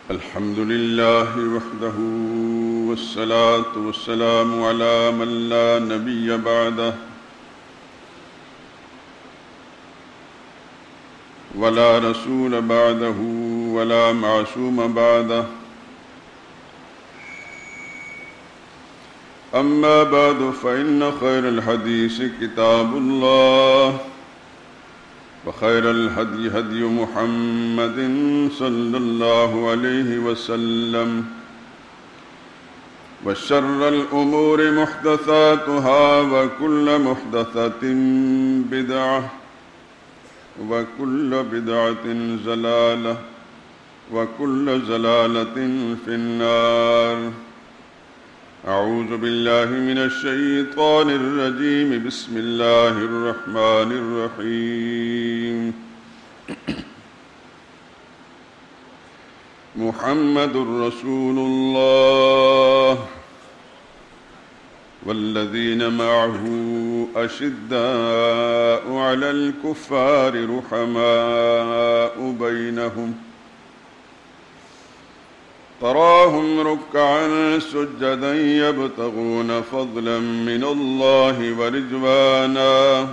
الحمد لله وحده والصلاة والسلام على من لا نبي بعده ولا رسول بعده ولا معصوم بعده أما بعد فإن خير الحديث كتاب الله وخير الهدي هدي محمد صلى الله عليه وسلم وشر الأمور محدثاتها وكل محدثة بدعة وكل بدعة ضلالة وكل ضلالة في النار. أعوذ بالله من الشيطان الرجيم. بسم الله الرحمن الرحيم. محمد رسول الله والذين معه أشداء على الكفار رحماء بينهم تراهم ركعا سجدا يبتغون فضلا من الله ورضوانا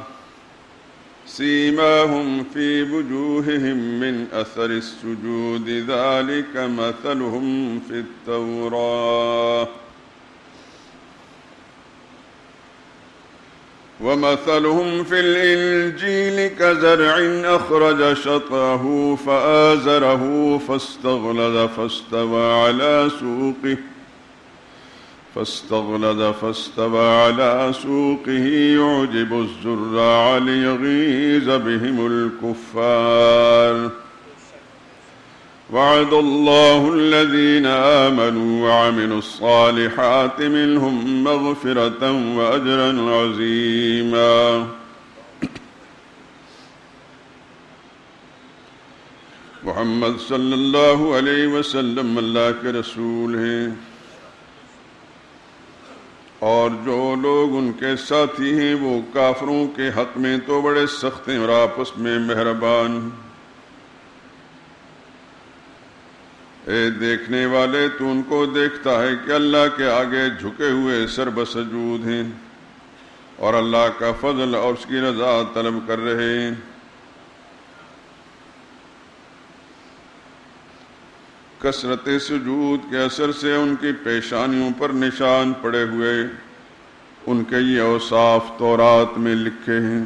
سيماهم في وجوههم من أثر السجود ذلك مثلهم في التوراة ومثلهم في الإنجيل كزرع أخرج شطأه فآزره فاستغلظ فاستوى على سوقه يعجب الزراع ليغيظ بهم الكفار. وعد الله الذين آمنوا وعملوا الصالحات منهم مغفرة وأجرا عظيما. محمد صلی اللہ علیہ وسلم اللہ کے رسول ہیں اور جو لوگ ان کے ساتھی ہیں وہ کافروں کے حق میں تو بڑے سخت ہیں اور آپس میں مہربان. اے دیکھنے والے تو ان کو دیکھتا ہے کہ اللہ کے آگے جھکے ہوئے سر بسجود ہیں اور اللہ کا فضل اور اس کی رضا طلب کر رہے ہیں. کثرت سجود کے اثر سے ان کی پیشانیوں پر نشان پڑے ہوئے ان کے یہ اوصاف تورات میں لکھے ہیں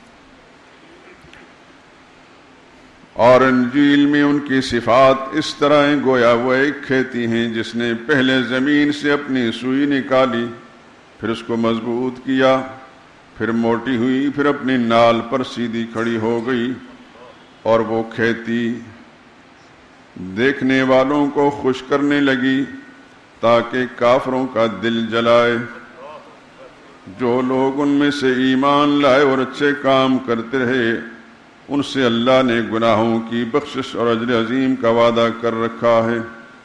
اور انجیل میں ان کی صفات اس طرح ہیں گویا وہ ایک کھیتی ہیں جس نے پہلے زمین سے اپنی سوئی نکالی، پھر اس کو مضبوط کیا، پھر موٹی ہوئی، پھر اپنی نال پر سیدھی کھڑی ہو گئی اور وہ کھیتی دیکھنے والوں کو خوش کرنے لگی تاکہ کافروں کا دل جلائے. جو لوگ ان میں سے ایمان لائے اور اچھے کام کرتے رہے ان سے اللہ نے گناہوں کی بخشش اور اجر عظیم کا وعدہ کر رکھا ہے.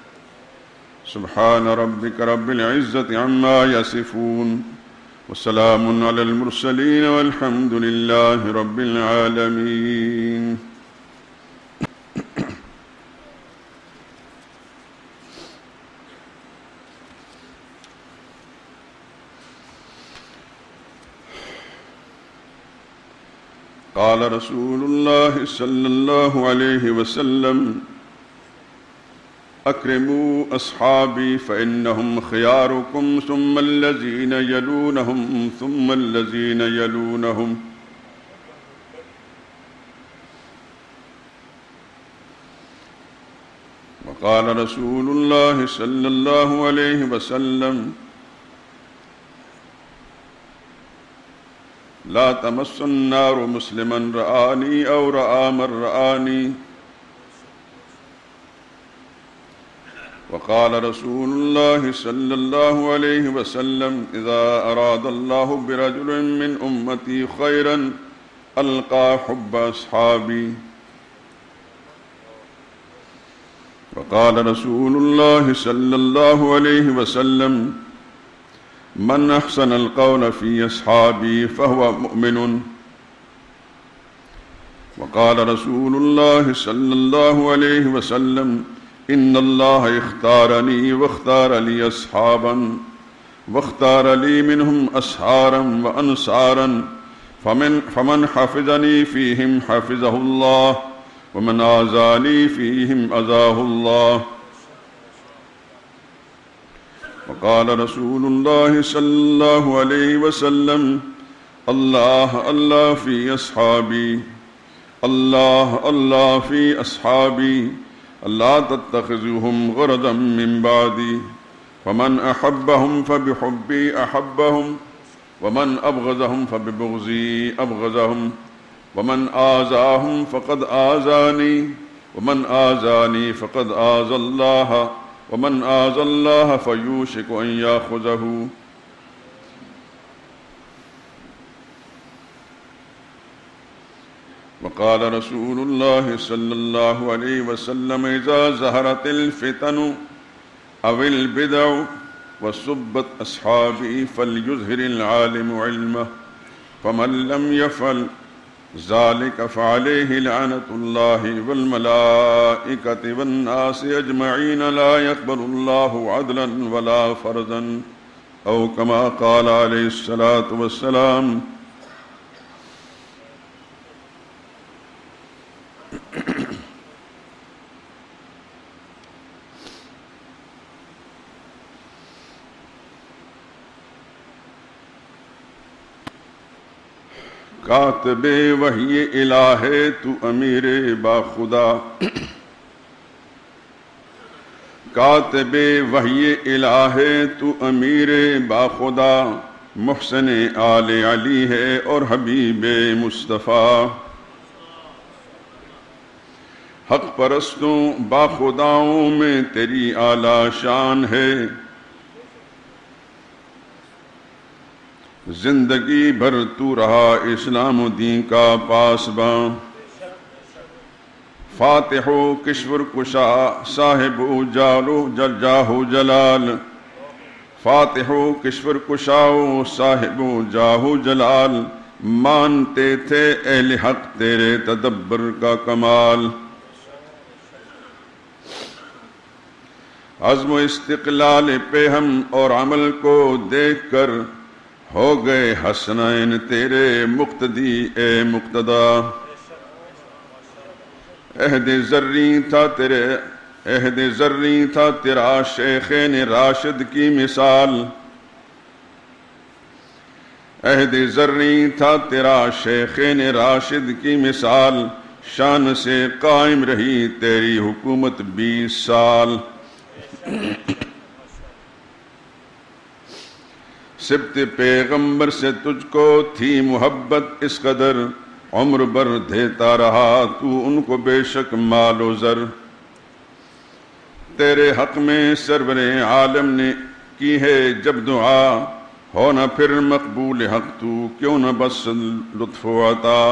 سبحان ربک رب العزت عما یصفون وسلام علی المرسلین والحمد للہ رب العالمین. قال رسول الله صلى الله عليه وسلم اکرموا اصحابی فإنهم خياركم ثم الذين يلونهم ثم الذين يلونهم. وقال رسول الله صلى الله عليه وسلم لا تمس النار مسلما رآني أو رآ من رآني. وقال رسول الله صلى الله عليه وسلم إذا أراد الله برجل من أمتي خيرا ألقى حب أصحابي. وقال رسول الله صلى الله عليه وسلم من احسن القول في اصحابي فهو مؤمن. وقال رسول الله صلى الله عليه وسلم إن الله اختارني واختار لي أصحابا واختار لي منهم أسحارا وأنصارا فمن حفظني فيهم حفظه الله ومن آذاني فيهم أذاه الله. وقال رسول الله صلى الله عليه وسلم الله الله في أصحابي الله الله في أصحابي لا تتخذوهم غرضا من بعدي فمن أحبهم فبحبي أحبهم ومن أبغضهم فببغضي أبغضهم ومن آذاهم فقد آذاني ومن آذاني فقد آذى الله ومن آذى الله فيوشك أن يأخذه. وقال رسول الله صلى الله عليه وسلم إذا ظهرت الفتن أو البدع وسبت أصحابي فليظهر العالم علمه فمن لم يفعل ذلك فعليه لعنة الله والملائكة والناس أجمعين لا يقبل الله عدلا ولا فرضا أو كما قال عليه الصلاة والسلام. کاتب وحی الہ تو امیر با خدا کاتب وحی الہ تو امیر با خدا محسن آل علی ہے اور حبیب مصطفیٰ. حق پرستوں با خداؤں میں تیری اعلیٰ شان ہے زندگی بھر تو رہا اسلام و دین کا پاسباں. فاتح و کشور کشا صاحب و جاہ و جلال فاتح و کشور کشا و صاحب و جاہ و جلال مانتے تھے اہل حق تیرے تدبر کا کمال. عزم و استقلال پہ ہم اور عمل کو دیکھ کر ہو گئے حسنین تیرے مقتدی اے مقتدا. عہد زریں تھا تیرا شیخین راشد کی مثال عہد زریں تھا تیرا شیخین راشد کی مثال شان سے قائم رہی تیری حکومت 20 سال. سبت پیغمبر سے تجھ کو تھی محبت اس قدر عمر بھر دیتا رہا تو ان کو بے شک مال و زر. تیرے حق میں سرور عالم نے کی ہے جب دعا ہو نہ پھر مقبول حق تو کیوں نہ بس لطف و عطا.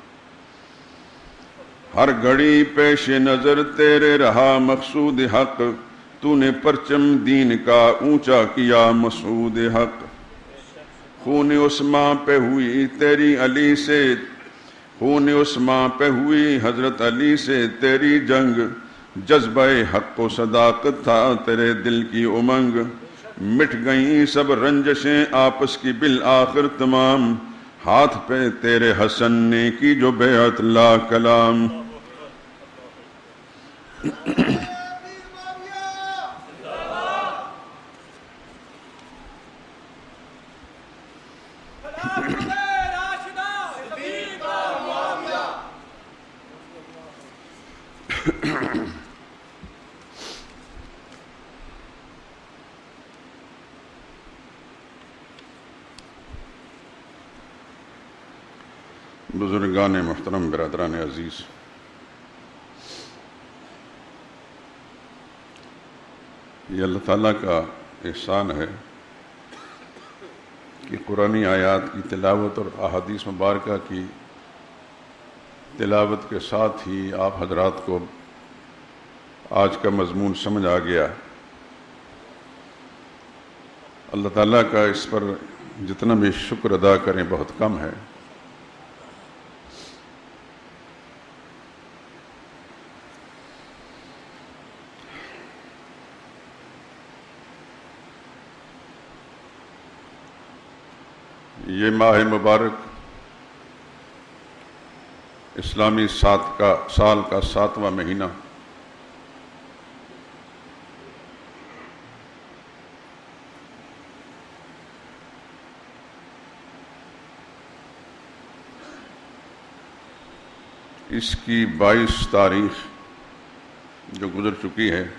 ہر گھڑی پیش نظر تیرے رہا مقصود حق تو نے پرچم دین کا اونچا کیا مسعود حق. خون عثمان پہ ہوئی تیری علی سے خون عثمان پہ ہوئی حضرت علی سے تیری جنگ جذبہ حق و صداقت تھا تیرے دل کی امنگ. مٹ گئیں سب رنجشیں آپس کی بالآخر تمام ہاتھ پہ تیرے حسن نے کی جو بیعت لا کلام. بزرگان محترم، برادران عزیز، یہ اللہ تعالیٰ کا احسان ہے کہ قرآنی آیات کی تلاوت اور احادیث مبارکہ کی تلاوت کے ساتھ ہی آپ حضرات کو آج کا مضمون سمجھ آ گیا. اللہ تعالیٰ کا اس پر جتنا بھی شکر ادا کریں بہت کم ہے. یہ ماہ مبارک اسلامی سال کا 7واں مہینہ، اس کی 22 تاریخ جو گزر چکی ہے،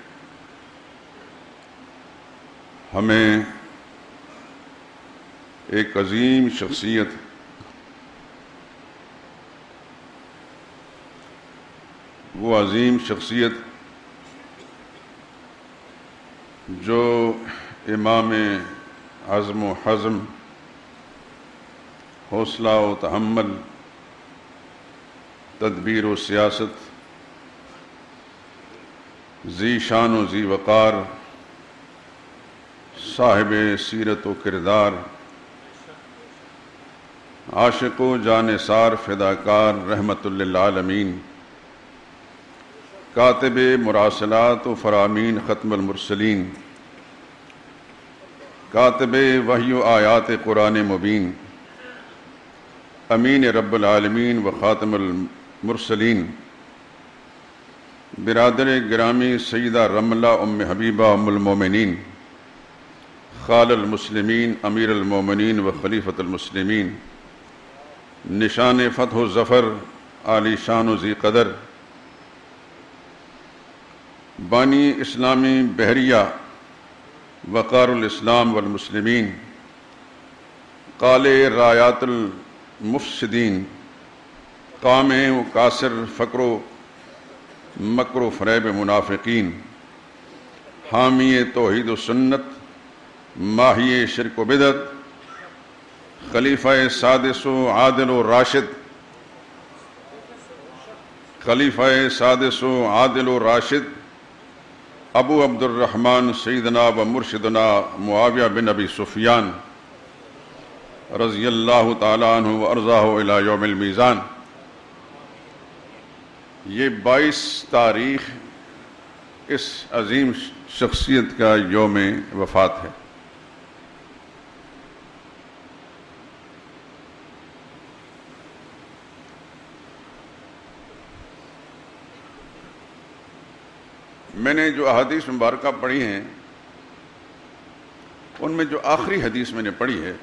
ہمیں ایک عظیم شخصیت وہ عظیم شخصیت جو امام عزم و حزم، حوصلہ و تحمل، تدبیر و سیاست، ذی شان و ذی وقار، صاحب سیرت و کردار، عاشق و جانثار فداکار رحمت للعالمین، کاتب مراسلات و فرامین ختم المرسلین، کاتب وحی و آیات قرآن مبین، امین رب العالمین و خاتم المرسلین، برادر گرامی سیدہ رملہ ام حبیبہ ام المومنین، خال المسلمین امیر المومنین و خلیفۃ المسلمین، نشان فتح و ظفر عالی شان و ذی قدر، بانی اسلامی بحریہ وقار الاسلام والمسلمین، قال رایات المفسدین، قام و کاسر فقر و مکر و فریب منافقین، حامی توحید و سنت، ماہی شرک و بدعت، خلیفہ سادس و عادل و راشد، خلیفہ سادس و عادل و راشد، ابو عبد الرحمن سیدنا و مرشدنا معاویہ بن ابی سفیان رضی اللہ تعالی عنہ و ارضاہ الی یوم المیزان۔ یہ 22 تاریخ اس عظیم شخصیت کا یوم وفات ہے۔ میں نے جو احادیث مبارکہ پڑھی ہیں ان میں جو آخری حدیث میں نے پڑھی ہے،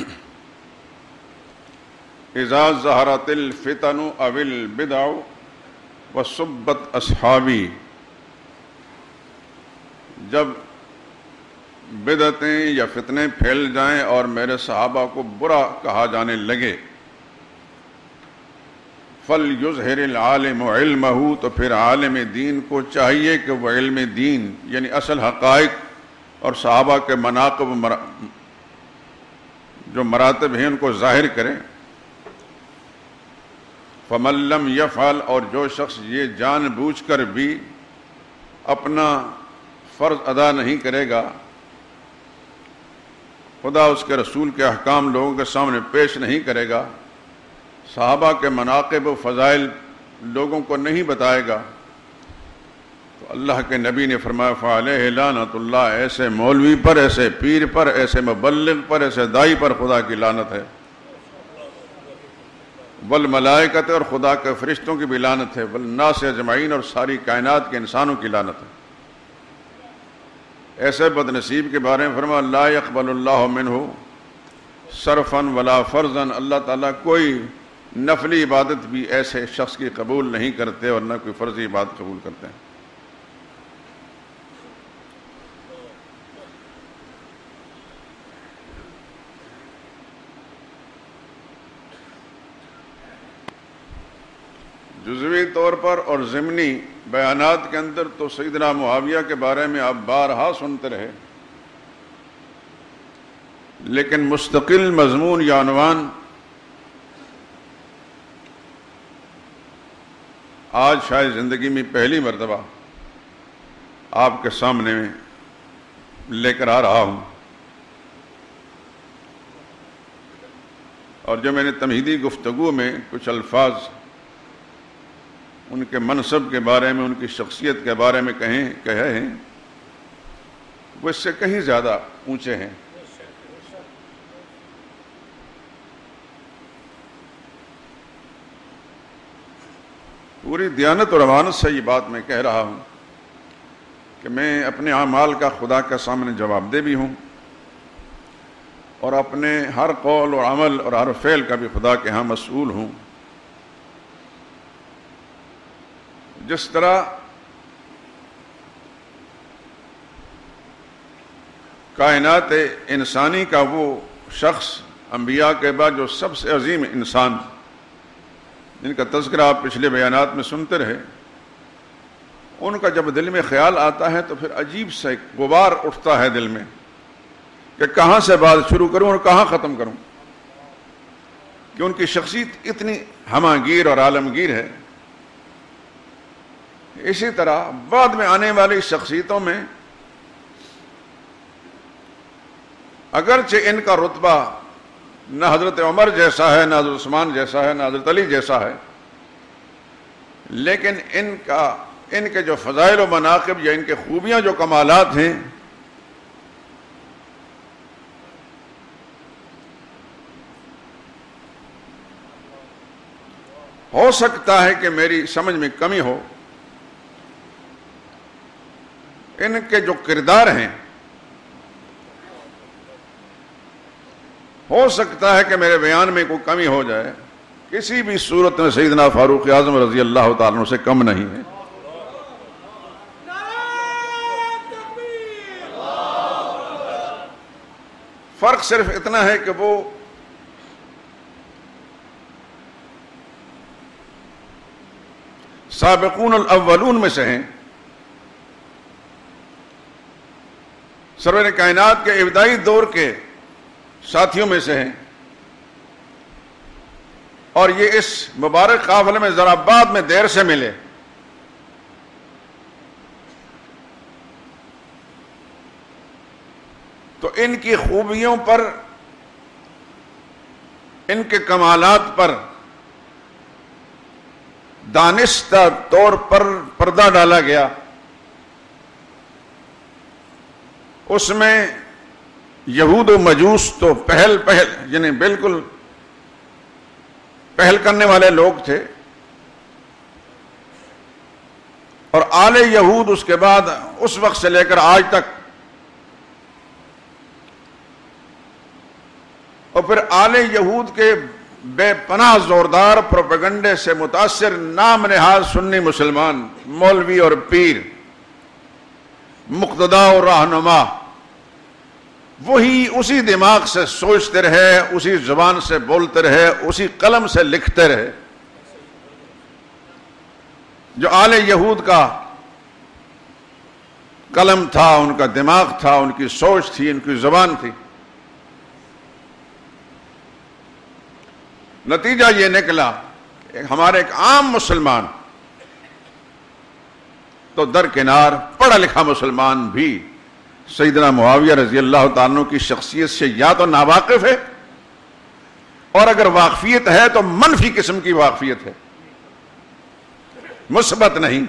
اذا ظہرت الفتن او البدع وسبت اصحابی، جب بدعتیں یا فتنے پھیل جائیں اور میرے صحابہ کو برا کہا جانے لگے، فَلْيُظْهِرِ الْعَالِمُ عِلْمَهُ، تو پھر عالم دین کو چاہیے کہ وہ علم دین یعنی اصل حقائق اور صحابہ کے مناقب جو مراتب ہیں ان کو ظاہر کریں۔ فَمَن لَّمْ يَفْعَلْ، اور جو شخص یہ جان بوجھ کر بھی اپنا فرض ادا نہیں کرے گا، خدا اس کے رسول کے احکام لوگوں کے سامنے پیش نہیں کرے گا، صحابہ کے مناقب و فضائل لوگوں کو نہیں بتائے گا، تو اللہ کے نبی نے فرمایا فعلیہ لعنت اللہ، ایسے مولوی پر، ایسے پیر پر، ایسے مبلغ پر، ایسے دائی پر خدا کی لعنت ہے، والملائکۃ، اور خدا کے فرشتوں کی بھی لعنت ہے، والناس اجمعین، اور ساری کائنات کے انسانوں کی لعنت ہے۔ ایسے بدنصیب کے بارے میں فرمایا لا يقبل اللہ منہ صرفا ولا فرضا، اللہ تعالیٰ کوئی نفلی عبادت بھی ایسے شخص کی قبول نہیں کرتے اور نہ کوئی فرضی عبادت قبول کرتے ہیں۔ جزوی طور پر اور ضمنی بیانات کے اندر تو سیدنا معاویہ کے بارے میں آپ بارہا سنتے رہے، لیکن مستقل مضمون یا عنوان آج شاید زندگی میں پہلی مرتبہ آپ کے سامنے لے کر آ رہا ہوں، اور جو میں نے تمہیدی گفتگو میں کچھ الفاظ ان کے منصب کے بارے میں، ان کی شخصیت کے بارے میں کہے ہیں، وہ اس سے کہیں زیادہ اونچے ہیں۔ پوری دیانت اور امانت سے یہ بات میں کہہ رہا ہوں کہ میں اپنے اعمال کا خدا کے سامنے جواب دہ بھی ہوں اور اپنے ہر قول اور عمل اور ہر فعل کا بھی خدا کے ہاں مسئول ہوں۔ جس طرح کائنات انسانی کا وہ شخص انبیاء کے بعد جو سب سے عظیم انسان جن کا تذکرہ آپ پچھلے بیانات میں سنتے رہے، ان کا جب دل میں خیال آتا ہے تو پھر عجیب سا ایک غبار اٹھتا ہے دل میں کہ کہاں سے بات شروع کروں اور کہاں ختم کروں، کہ ان کی شخصیت اتنی ہمہ گیر اور عالمگیر ہے۔ اسی طرح بعد میں آنے والی شخصیتوں میں اگرچہ ان کا رتبہ نہ حضرت عمر جیسا ہے، نہ حضرت عثمان جیسا ہے، نہ حضرت علی جیسا ہے، لیکن ان کے جو فضائل و مناقب یا ان کے خوبیاں جو کمالات ہیں ہو سکتا ہے کہ میری سمجھ میں کمی ہو، ان کے جو کردار ہیں ہو سکتا ہے کہ میرے بیان میں کوئی کمی ہو جائے، کسی بھی صورت میں سیدنا فاروق اعظم رضی اللہ تعالیٰ عنہ سے کم نہیں ہے۔ فرق صرف اتنا ہے کہ وہ سابقون الاولون میں سے ہیں، سرور کائنات کے ابتدائی دور کے ساتھیوں میں سے ہیں، اور یہ اس مبارک قافلے میں ذرا بعد میں دیر سے ملے۔ تو ان کی خوبیوں پر، ان کے کمالات پر دانستہ طور پر پردہ ڈالا گیا، اس میں یہود و مجوس تو پہل یعنی بالکل پہل کرنے والے لوگ تھے، اور آل یہود اس کے بعد اس وقت سے لے کر آج تک، اور پھر آل یہود کے بے پناہ زوردار پروپیگنڈے سے متاثر نام نہاد سنی مسلمان، مولوی اور پیر، مقتدا اور رہنما، وہی اسی دماغ سے سوچتے رہے، اسی زبان سے بولتے رہے، اسی قلم سے لکھتے رہے۔ جو آل یہود کا قلم تھا، ان کا دماغ تھا، ان کی سوچ تھی، ان کی زبان تھی، نتیجہ یہ نکلا کہ ہمارے ایک عام مسلمان تو درکنار پڑھا لکھا مسلمان بھی سیدنا معاویہ رضی اللہ تعالیٰ عنہ کی شخصیت سے یا تو ناواقف ہے، اور اگر واقفیت ہے تو منفی قسم کی واقفیت ہے، مثبت نہیں۔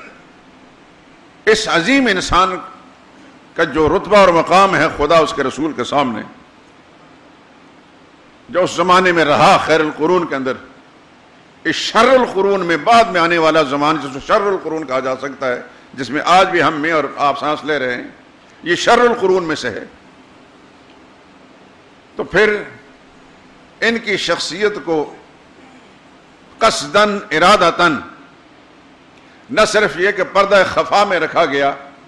اس عظیم انسان کا جو رتبہ اور مقام ہے خدا اس کے رسول کے سامنے، جو اس زمانے میں رہا خیر القرون کے اندر، اس شر القرون میں بعد میں آنے والا زمان جس کو شر القرون کہا جا سکتا ہے، جس میں آج بھی ہم میں اور آپ سانس لے رہے ہیں، یہ شر القرون میں سے ہے۔ تو پھر ان کی شخصیت کو قصداً ارادتاً نہ صرف یہ کہ پردہ خفا میں رکھا گیا،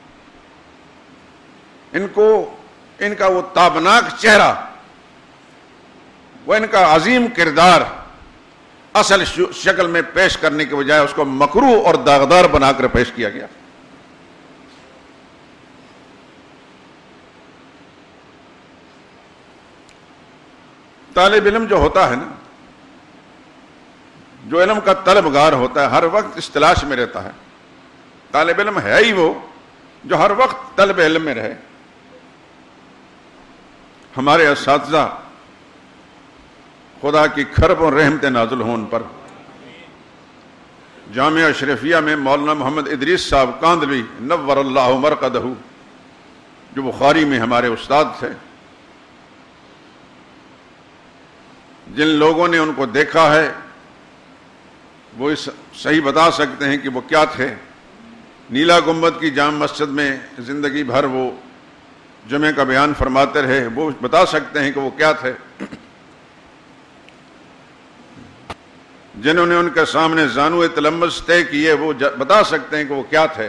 ان کا وہ تابناک چہرہ، وہ ان کا عظیم کردار اصل شکل میں پیش کرنے کے بجائے اس کو مکروہ اور داغدار بنا کر پیش کیا گیا۔ طالب علم جو ہوتا ہے نا، جو علم کا طلبگار ہوتا ہے، ہر وقت اس تلاش میں رہتا ہے۔ طالب علم ہے ہی وہ جو ہر وقت طلب علم میں رہے۔ ہمارے اساتذہ، خدا کی کرب اور رحمت نازل ہوں ان پر، جامعہ اشرفیہ میں مولانا محمد ادریس صاحب کاندلوی نور اللہ مرقدہ، جو بخاری میں ہمارے استاد تھے، جن لوگوں نے ان کو دیکھا ہے وہ اس صحیح بتا سکتے ہیں کہ وہ کیا تھے. نیلا گنبد کی جامع مسجد میں زندگی بھر وہ جمعے کا بیان فرماتے رہے، وہ بتا سکتے ہیں کہ وہ کیا تھے. جنہوں نے ان کے سامنے زانو تلمس طے کیے وہ بتا سکتے ہیں کہ وہ کیا تھے.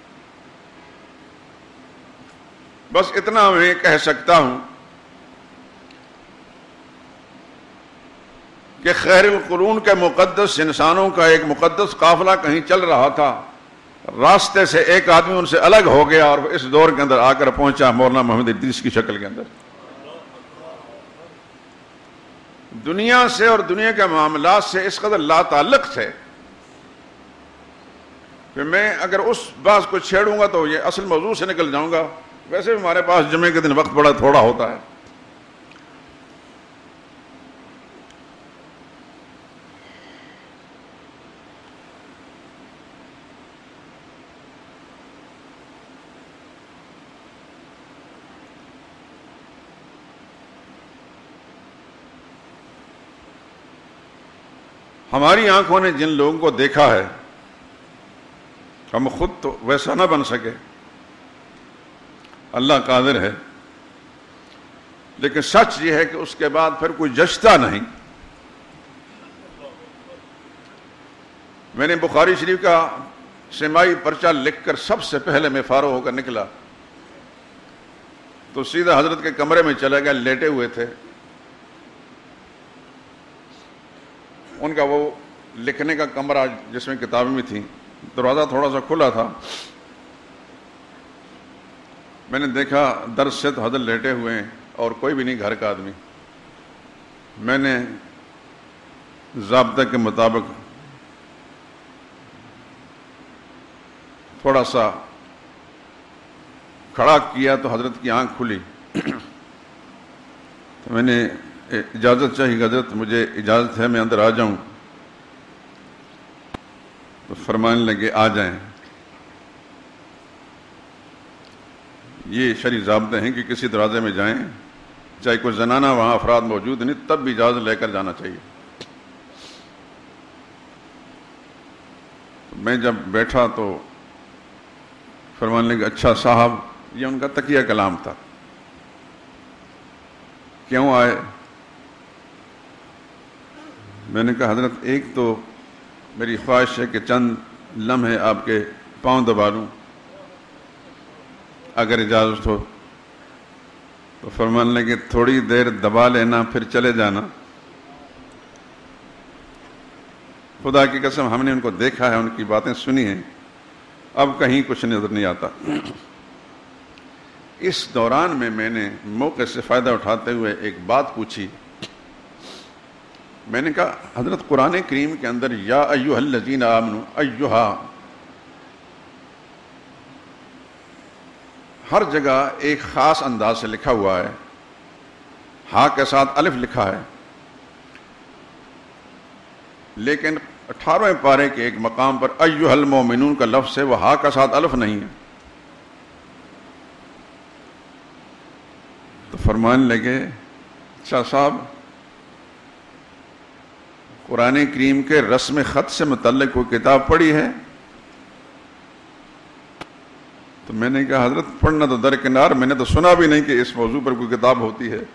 بس اتنا میں کہہ سکتا ہوں کہ خیر القرون کے مقدس انسانوں کا ایک مقدس قافلہ کہیں چل رہا تھا، راستے سے ایک آدمی ان سے الگ ہو گیا اور اس دور کے اندر آ کر پہنچا مولانا محمد ادریس کی شکل کے اندر. دنیا سے اور دنیا کے معاملات سے اس قدر لا تعلق تھے کہ میں اگر اس بات کو چھیڑوں گا تو یہ اصل موضوع سے نکل جاؤں گا. ویسے بھی ہمارے پاس جمعے کے دن وقت بڑا تھوڑا ہوتا ہے. ہماری آنکھوں نے جن لوگوں کو دیکھا ہے ہم خود تو ویسا نہ بن سکے، اللہ قادر ہے، لیکن سچ یہ ہے کہ اس کے بعد پھر کوئی جچتا نہیں. میں نے بخاری شریف کا سماعی پرچہ لکھ کر سب سے پہلے میں فارغ ہو کر نکلا تو سیدھا حضرت کے کمرے میں چلا گیا. لیٹے ہوئے تھے، ان کا وہ لکھنے کا کمرہ جس میں کتابیں بھی تھیں، دروازہ تھوڑا سا کھلا تھا. میں نے دیکھا درس سے تو حضرت لیٹے ہوئے ہیں اور کوئی بھی نہیں گھر کا آدمی. میں نے ضابطے کے مطابق تھوڑا سا کھڑا کیا تو حضرت کی آنکھ کھلی. تو میں نے اجازت چاہی، حضرت مجھے اجازت ہے میں اندر آ جاؤں؟ تو فرمانے لگے آ جائیں. یہ شرعی ضابطے ہیں کہ کسی دروازے میں جائیں چاہے کوئی زنانہ وہاں افراد موجود نہیں تب بھی اجازت لے کر جانا چاہیے. میں جب بیٹھا تو فرمانے لگے اچھا صاحب، یہ ان کا تقیہ کلام تھا، کیوں آئے؟ میں نے کہا حضرت ایک تو میری خواہش ہے کہ چند لمحے آپ کے پاؤں دبا لوں اگر اجازت ہو. تو فرمانے لگے تھوڑی دیر دبا لینا پھر چلے جانا. خدا کی قسم ہم نے ان کو دیکھا ہے، ان کی باتیں سنی ہیں، اب کہیں کچھ نظر نہیں آتا. اس دوران میں نے موقع سے فائدہ اٹھاتے ہوئے ایک بات پوچھی. میں نے کہا حضرت قرآن کریم کے اندر یا ایھا الذین آمنوا ایھا ہر جگہ ایک خاص انداز سے لکھا ہوا ہے، ہاں کے ساتھ الف لکھا ہے، لیکن 18ویں پارے کے ایک مقام پر ایھا المؤمنون کا لفظ ہے، وہ ہاں کا ساتھ الف نہیں ہے. تو فرمانے لگے اچھا صاحب قرآن کریم کے رسم خط سے متعلق کوئی کتاب پڑھی ہے؟ تو میں نے کہا حضرت پڑھنا تو درکنار، میں نے تو سنا بھی نہیں کہ اس موضوع پر کوئی کتاب ہوتی ہے.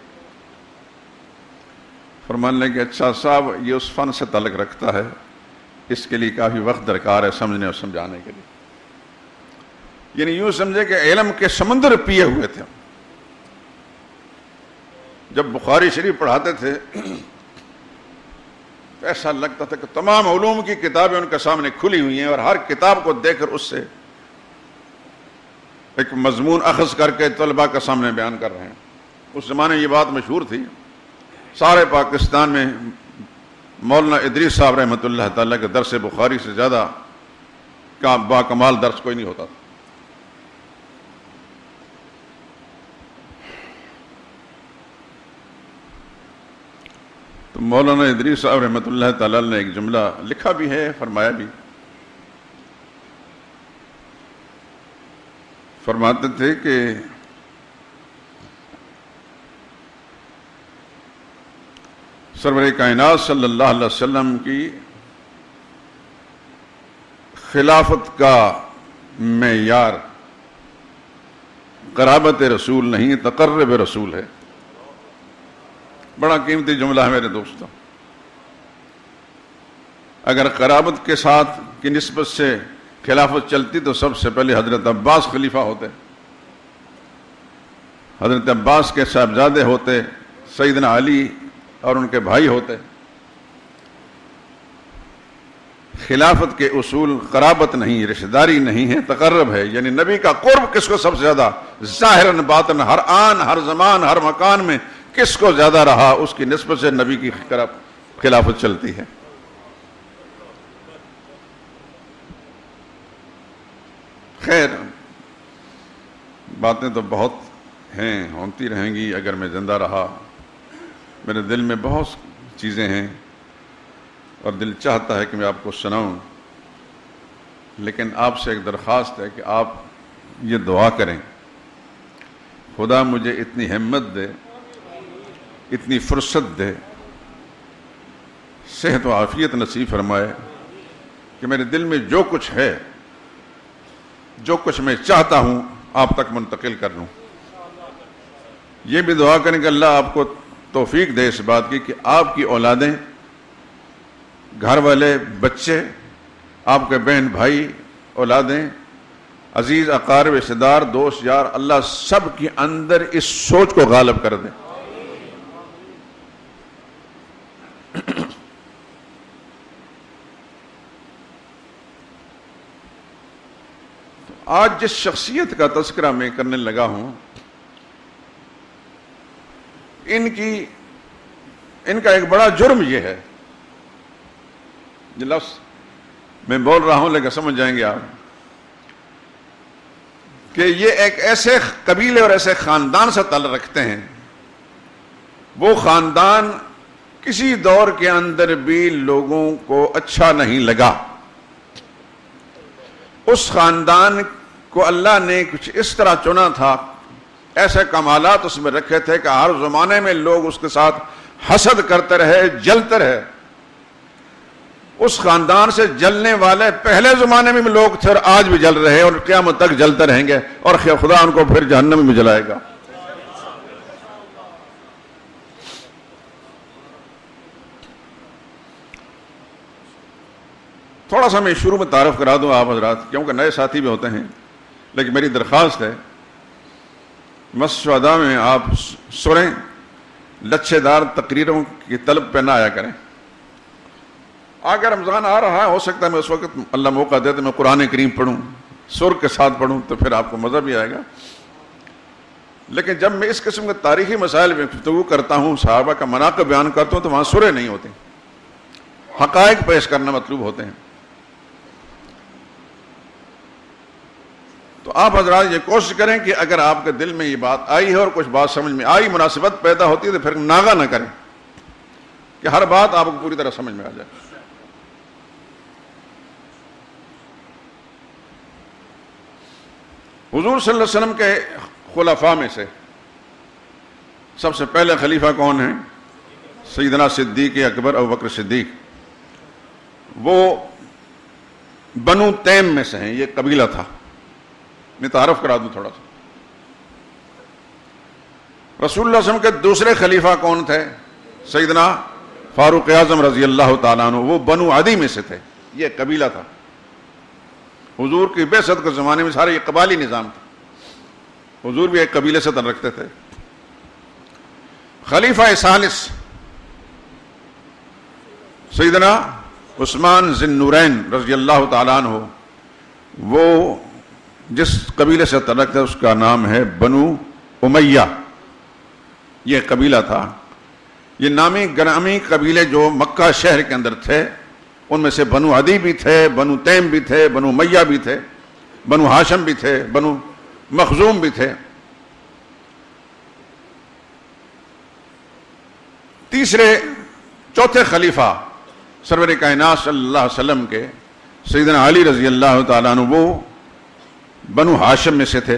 فرمانے لگے اچھا صاحب یہ اس فن سے تعلق رکھتا ہے، اس کے لیے کافی وقت درکار ہے سمجھنے اور سمجھانے کے لیے. یعنی یوں سمجھے کہ علم کے سمندر پیے ہوئے تھے. جب بخاری شریف پڑھاتے تھے تو ایسا لگتا تھا کہ تمام علوم کی کتابیں ان کے سامنے کھلی ہوئی ہیں اور ہر کتاب کو دیکھ کر اس سے ایک مضمون اخذ کر کے طلباء کے سامنے بیان کر رہے ہیں. اس زمانے میں یہ بات مشہور تھی، سارے پاکستان میں مولانا ادریس صاحب رحمۃ اللہ تعالیٰ کے درس بخاری سے زیادہ با کمال درس کوئی نہیں ہوتا تھا. تو مولانا ادریس صاحب رحمۃ اللہ تعالیٰ نے ایک جملہ لکھا بھی ہے، فرمایا بھی. فرماتے تھے کہ سرور کائنات صلی اللہ علیہ وسلم کی خلافت کا معیار قرابت رسول نہیں، تقرب رسول ہے۔ بڑا قیمتی جملہ ہے میرے دوستوں۔ اگر قرابت کے ساتھ کی نسبت سے خلافت چلتی تو سب سے پہلے حضرت عباس خلیفہ ہوتے، حضرت عباس کے صاحبزادے ہوتے، سیدنا علی اور ان کے بھائی ہوتے۔ خلافت کے اصول قرابت نہیں، رشتہ داری نہیں ہے، تقرب ہے، یعنی نبی کا قرب کس کو سب سے زیادہ ظاہراً باطن ہر آن ہر زمان ہر مکان میں کس کو زیادہ رہا، اس کی نسبت سے نبی کی خلافت چلتی ہے۔ خیر، باتیں تو بہت ہیں، ہوتی رہیں گی اگر میں زندہ رہا۔ میرے دل میں بہت چیزیں ہیں اور دل چاہتا ہے کہ میں آپ کو سناؤں، لیکن آپ سے ایک درخواست ہے کہ آپ یہ دعا کریں، خدا مجھے اتنی ہمت دے، اتنی فرصت دے، صحت و عافیت نصیب فرمائے کہ میرے دل میں جو کچھ ہے، جو کچھ میں چاہتا ہوں آپ تک منتقل کر لوں۔ یہ بھی دعا کریں کہ اللہ آپ کو توفیق دے اس بات کی کہ آپ کی اولادیں، گھر والے، بچے، آپ کے بہن بھائی، اولادیں، عزیز اقارب، رشتہ دار، دوست یار، اللہ سب کے اندر اس سوچ کو غالب کر دے۔ آج جس شخصیت کا تذکرہ میں کرنے لگا ہوں، ان کا ایک بڑا جرم یہ ہے، یہ لفظ میں بول رہا ہوں لیکن سمجھ جائیں گے آپ، کہ یہ ایک ایسے قبیلے اور ایسے خاندان سے تعلق رکھتے ہیں، وہ خاندان کسی دور کے اندر بھی لوگوں کو اچھا نہیں لگا۔ اس خاندان کو اللہ نے کچھ اس طرح چنا تھا، ایسے کمالات اس میں رکھے تھے کہ ہر زمانے میں لوگ اس کے ساتھ حسد کرتے رہے، جلتے رہے۔ اس خاندان سے جلنے والے پہلے زمانے میں بھی لوگ تھے اور آج بھی جل رہے اور قیامت تک جلتے رہیں گے، اور خدا ان کو پھر جہنم میں جلائے گا۔ تھوڑا سا میں شروع میں تعارف کرا دوں آپ حضرات، کیونکہ نئے ساتھی بھی ہوتے ہیں، لیکن میری درخواست ہے مسجد شہداء میں آپ سریں لچھے دار تقریروں کی طلب پہ نہ آیا کریں۔ اگر رمضان آ رہا ہے، ہو سکتا ہے میں اس وقت اللہ موقع دے تو میں قرآن کریم پڑھوں، سر کے ساتھ پڑھوں، تو پھر آپ کو مزہ بھی آئے گا۔ لیکن جب میں اس قسم کے تاریخی مسائل میں گفتگو کرتا ہوں، صحابہ کا مناقب بیان کرتا ہوں، تو وہاں سریں نہیں ہوتے، حقائق پیش کرنا مطلوب ہوتے ہیں۔ تو آپ حضرات یہ کوشش کریں کہ اگر آپ کے دل میں یہ بات آئی ہے اور کچھ بات سمجھ میں آئی، مناسبت پیدا ہوتی ہے، تو پھر ناغہ نہ کریں کہ ہر بات آپ کو پوری طرح سمجھ میں آ جائے۔ حضور صلی اللہ علیہ وسلم کے خلفاء میں سے سب سے پہلے خلیفہ کون ہیں؟ سیدنا صدیق اکبر ابو بکر صدیق۔ وہ بنو تیم میں سے ہیں، یہ قبیلہ تھا۔ میں تعارف کرا دوں تھوڑا سا۔ رسول اللہ صلی اللہ علیہ وسلم کے دوسرے خلیفہ کون تھے؟ سیدنا فاروق اعظم رضی اللہ تعالیٰ عنہ، وہ بنو عدی میں سے تھے، یہ قبیلہ تھا۔ حضور کی بعثت کے زمانے میں سارے یہ قبائلی نظام تھا، حضور بھی ایک قبیلے سے تعلق رکھتے تھے۔ خلیفہ ثالث سیدنا عثمان ذی النورین رضی اللہ تعالیٰ عنہ، وہ جس قبیلے سے تعلق ہے اس کا نام ہے بنو امیہ، یہ قبیلہ تھا۔ یہ نامی گرامی قبیلے جو مکہ شہر کے اندر تھے، ان میں سے بنو عدی بھی تھے، بنو تیم بھی تھے، بنو امیہ بھی تھے، بنو ہاشم بھی تھے، بنو مخزوم بھی تھے۔ چوتھے خلیفہ سرور کائنات صلی اللہ علیہ وسلم کے سیدنا علی رضی اللہ تعالیٰ عنہ، وہ بنو ہاشم میں سے تھے۔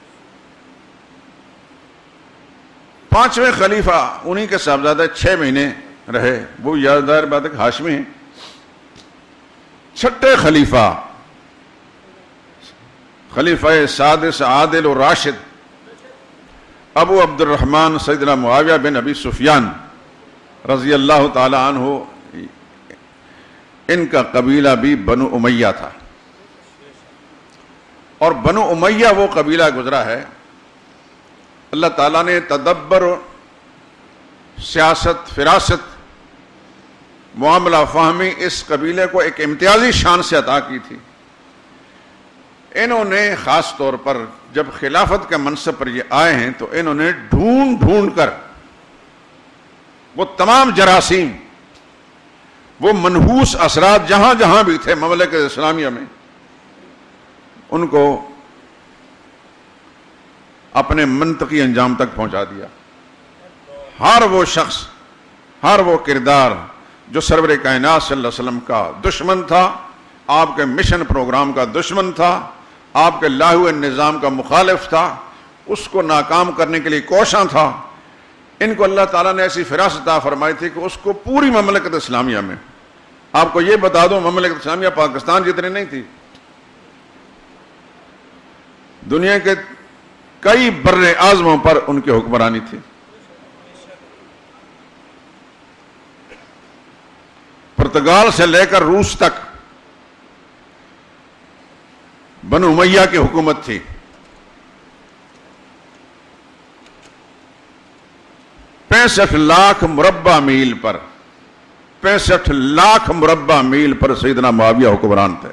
پانچویں خلیفہ انہی کے صاحبزادہ 6 مہینے رہے، وہ یادگار بات ہے کہ ہاشمی ہیں۔ چھٹے خلیفہ خلیفہ سادس عادل و راشد ابو عبد الرحمن سیدنا معاویہ بن ابی سفیان رضی اللہ تعالی عنہ، ان کا قبیلہ بھی بنو امیہ تھا، اور بنو امیہ وہ قبیلہ گزرا ہے اللہ تعالیٰ نے تدبر، سیاست، فراست، معاملہ فہمی اس قبیلے کو ایک امتیازی شان سے عطا کی تھی۔ انہوں نے خاص طور پر جب خلافت کے منصب پر یہ آئے ہیں تو انہوں نے ڈھونڈ ڈھونڈ کر وہ تمام جراثیم، وہ منحوس اثرات جہاں جہاں بھی تھے مملکت اسلامیہ میں، ان کو اپنے منطقی انجام تک پہنچا دیا۔ ہر وہ شخص، ہر وہ کردار جو سرور کائنات صلی اللہ علیہ وسلم کا دشمن تھا، آپ کے مشن پروگرام کا دشمن تھا، آپ کے لاہو النظام کا مخالف تھا، اس کو ناکام کرنے کے لیے کوشاں تھا، ان کو اللہ تعالیٰ نے ایسی فراست عطا فرمائی تھی کہ اس کو پوری مملکت اسلامیہ میں، آپ کو یہ بتا دوں مملکت اسلامیہ پاکستان جتنے نہیں تھی، دنیا کے کئی بر اعظموں پر ان کی حکمرانی تھی۔ پرتگال سے لے کر روس تک بنو امیہ کی حکومت تھی۔ 65 لاکھ مربع میل پر 65 لاکھ مربع میل پر سیدنا معاویہ حکمران تھے۔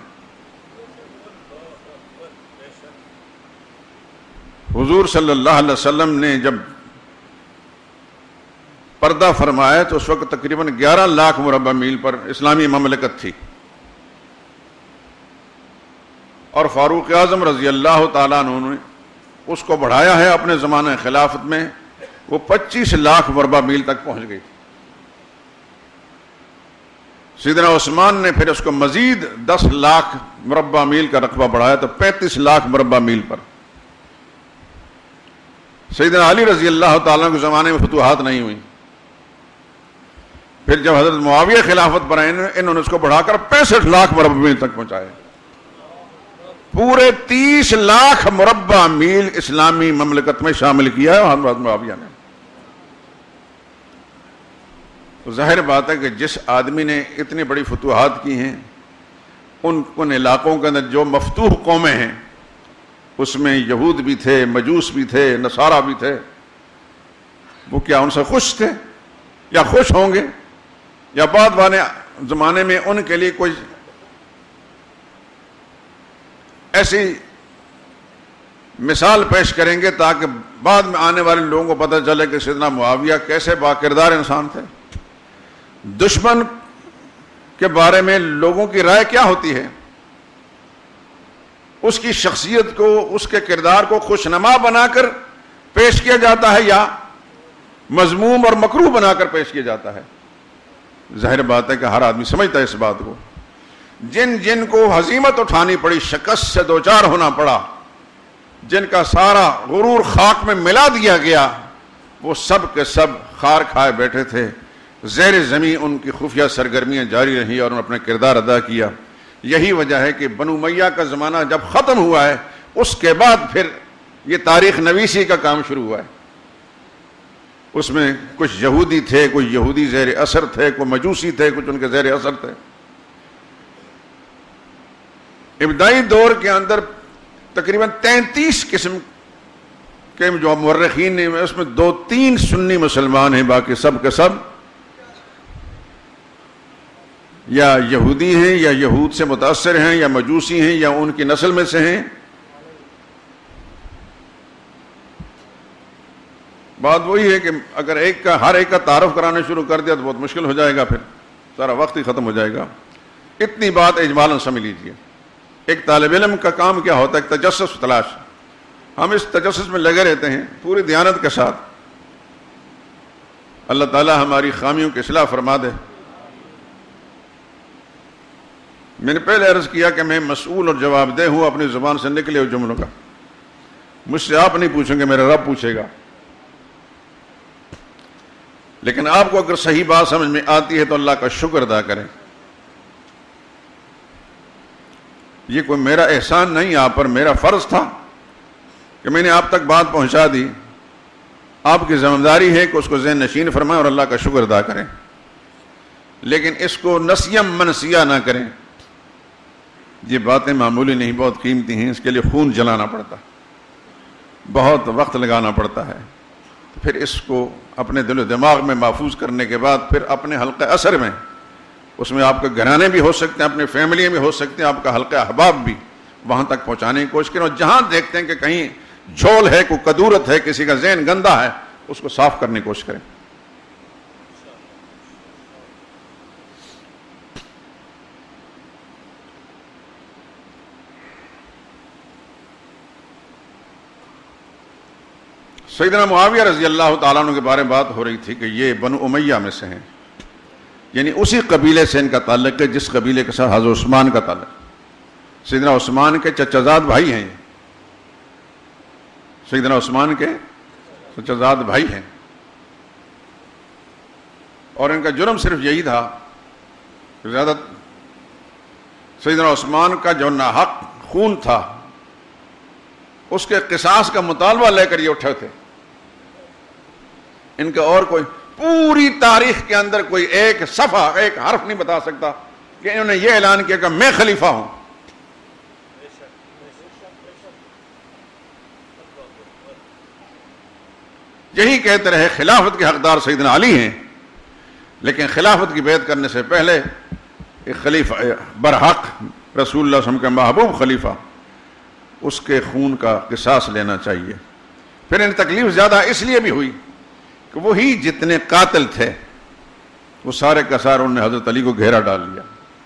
حضور صلی اللہ علیہ وسلم نے جب پردہ فرمایا تو اس وقت تقریباً 11 لاکھ مربع میل پر اسلامی مملکت تھی، اور فاروق اعظم رضی اللہ تعالیٰ عنہ نے اس کو بڑھایا ہے اپنے زمانہ خلافت میں، وہ 25 لاکھ مربع میل تک پہنچ گئی۔ سیدنا عثمان نے پھر اس کو مزید 10 لاکھ مربع میل کا رقبہ بڑھایا تو 35 لاکھ مربع میل پر۔ سیدنا علی رضی اللہ تعالیٰ کے زمانے میں فتوحات نہیں ہوئی، پھر جب حضرت معاویہ خلافت پر آئے انہوں نے اس کو بڑھا کر 65 لاکھ مربع میل تک پہنچایا۔ پورے 30 لاکھ مربع میل اسلامی مملکت میں شامل کیا ہے حضرت معاویہ نے۔ تو ظاہر بات ہے کہ جس آدمی نے اتنی بڑی فتوحات کی ہیں، ان علاقوں کے اندر جو مفتوح قومیں ہیں اس میں یہود بھی تھے، مجوس بھی تھے، نصارہ بھی تھے، وہ کیا ان سے خوش تھے یا خوش ہوں گے، یا بعد والے زمانے میں ان کے لیے کوئی ایسی مثال پیش کریں گے تاکہ بعد میں آنے والے لوگوں کو پتہ چلے کہ سیدنا معاویہ کیسے باکردار انسان تھے۔ دشمن کے بارے میں لوگوں کی رائے کیا ہوتی ہے، اس کی شخصیت کو، اس کے کردار کو خوشنما بنا کر پیش کیا جاتا ہے یا مذموم اور مکروہ بنا کر پیش کیا جاتا ہے۔ ظاہر بات ہے کہ ہر آدمی سمجھتا ہے اس بات کو۔ جن جن کو ہزیمت اٹھانی پڑی، شکست سے دوچار ہونا پڑا، جن کا سارا غرور خاک میں ملا دیا گیا، وہ سب کے سب خار کھائے بیٹھے تھے، زیر زمین ان کی خفیہ سرگرمیاں جاری رہی اور انہوں نے اپنا کردار ادا کیا۔ یہی وجہ ہے کہ بنو امیہ کا زمانہ جب ختم ہوا ہے اس کے بعد پھر یہ تاریخ نویسی کا کام شروع ہوا ہے۔ اس میں کچھ یہودی تھے، کچھ یہودی زیر اثر تھے، کچھ مجوسی تھے، کچھ ان کے زیر اثر تھے۔ ابتدائی دور کے اندر تقریباً 33 قسم کے جو مورخین ہیں اس میں 2-3 سنی مسلمان ہیں، باقی سب کے سب یا یہودی ہیں یا یہود سے متاثر ہیں یا مجوسی ہیں یا ان کی نسل میں سے ہیں۔ بات وہی ہے کہ اگر ہر ایک کا تعارف کرانا شروع کر دیا تو بہت مشکل ہو جائے گا، پھر سارا وقت ہی ختم ہو جائے گا۔ اتنی بات اجمالاً سمجھ لیجیے۔ ایک طالب علم کا کام کیا ہوتا ہے؟ ایک تجسس تلاش۔ ہم اس تجسس میں لگے رہتے ہیں پوری دیانت کے ساتھ۔ اللہ تعالی ہماری خامیوں کی اصلاح فرما دے۔ میں نے پہلے عرض کیا کہ میں مسئول اور جواب دہ ہوں اپنی زبان سے نکلے ہوئے جملوں کا۔ مجھ سے آپ نہیں پوچھیں گے، میرا رب پوچھے گا۔ لیکن آپ کو اگر صحیح بات سمجھ میں آتی ہے تو اللہ کا شکر ادا کریں۔ یہ کوئی میرا احسان نہیں آپ پر، میرا فرض تھا کہ میں نے آپ تک بات پہنچا دی. آپ کی ذمہ داری ہے کہ اس کو ذہن نشین فرمائیں اور اللہ کا شکر ادا کریں، لیکن اس کو نسیم منسیہ نہ کریں. یہ باتیں معمولی نہیں، بہت قیمتی ہیں. اس کے لیے خون جلانا پڑتا، بہت وقت لگانا پڑتا ہے. پھر اس کو اپنے دل و دماغ میں محفوظ کرنے کے بعد پھر اپنے حلقہ اثر میں، اس میں آپ کے گھرانے بھی ہو سکتے ہیں، اپنے فیملی میں ہو سکتے ہیں، آپ کا حلقہ احباب بھی، وہاں تک پہنچانے کی کوشش کریں. اور جہاں دیکھتے ہیں کہ کہیں جھول ہے، کوئی کدورت ہے، کسی کا ذہن گندا ہے، اس کو صاف کرنے کی کوشش کریں. سیدنا معاویہ رضی اللہ تعالیٰ عنہ کے بارے میں بات ہو رہی تھی کہ یہ بنو امیہ میں سے ہیں، یعنی اسی قبیلے سے ان کا تعلق ہے جس قبیلے کے ساتھ حضرت عثمان کا تعلق. سیدنا عثمان کے چچا زاد بھائی ہیں، سیدنا عثمان کے چچا زاد بھائی ہیں. اور ان کا جرم صرف یہی تھا کہ زیادہ سیدنا عثمان کا جو ناحق خون تھا اس کے قصاص کا مطالبہ لے کر یہ اٹھے تھے. ان کا اور کوئی پوری تاریخ کے اندر کوئی ایک صفحہ، ایک حرف نہیں بتا سکتا کہ انہوں نے یہ اعلان کیا کہ میں خلیفہ ہوں. یہی کہتے رہے خلافت کے حقدار سیدنا علی ہیں، لیکن خلافت کی بیعت کرنے سے پہلے ایک خلیفہ برحق رسول اللہ صلی اللہ علیہ وسلم کا محبوب خلیفہ، اس کے خون کا قصاص لینا چاہیے. پھر ان تکلیف زیادہ اس لیے بھی ہوئی کہ وہی جتنے قاتل تھے وہ سارے کا سارے انہوں نے حضرت علی کو گھیرا ڈال لیا.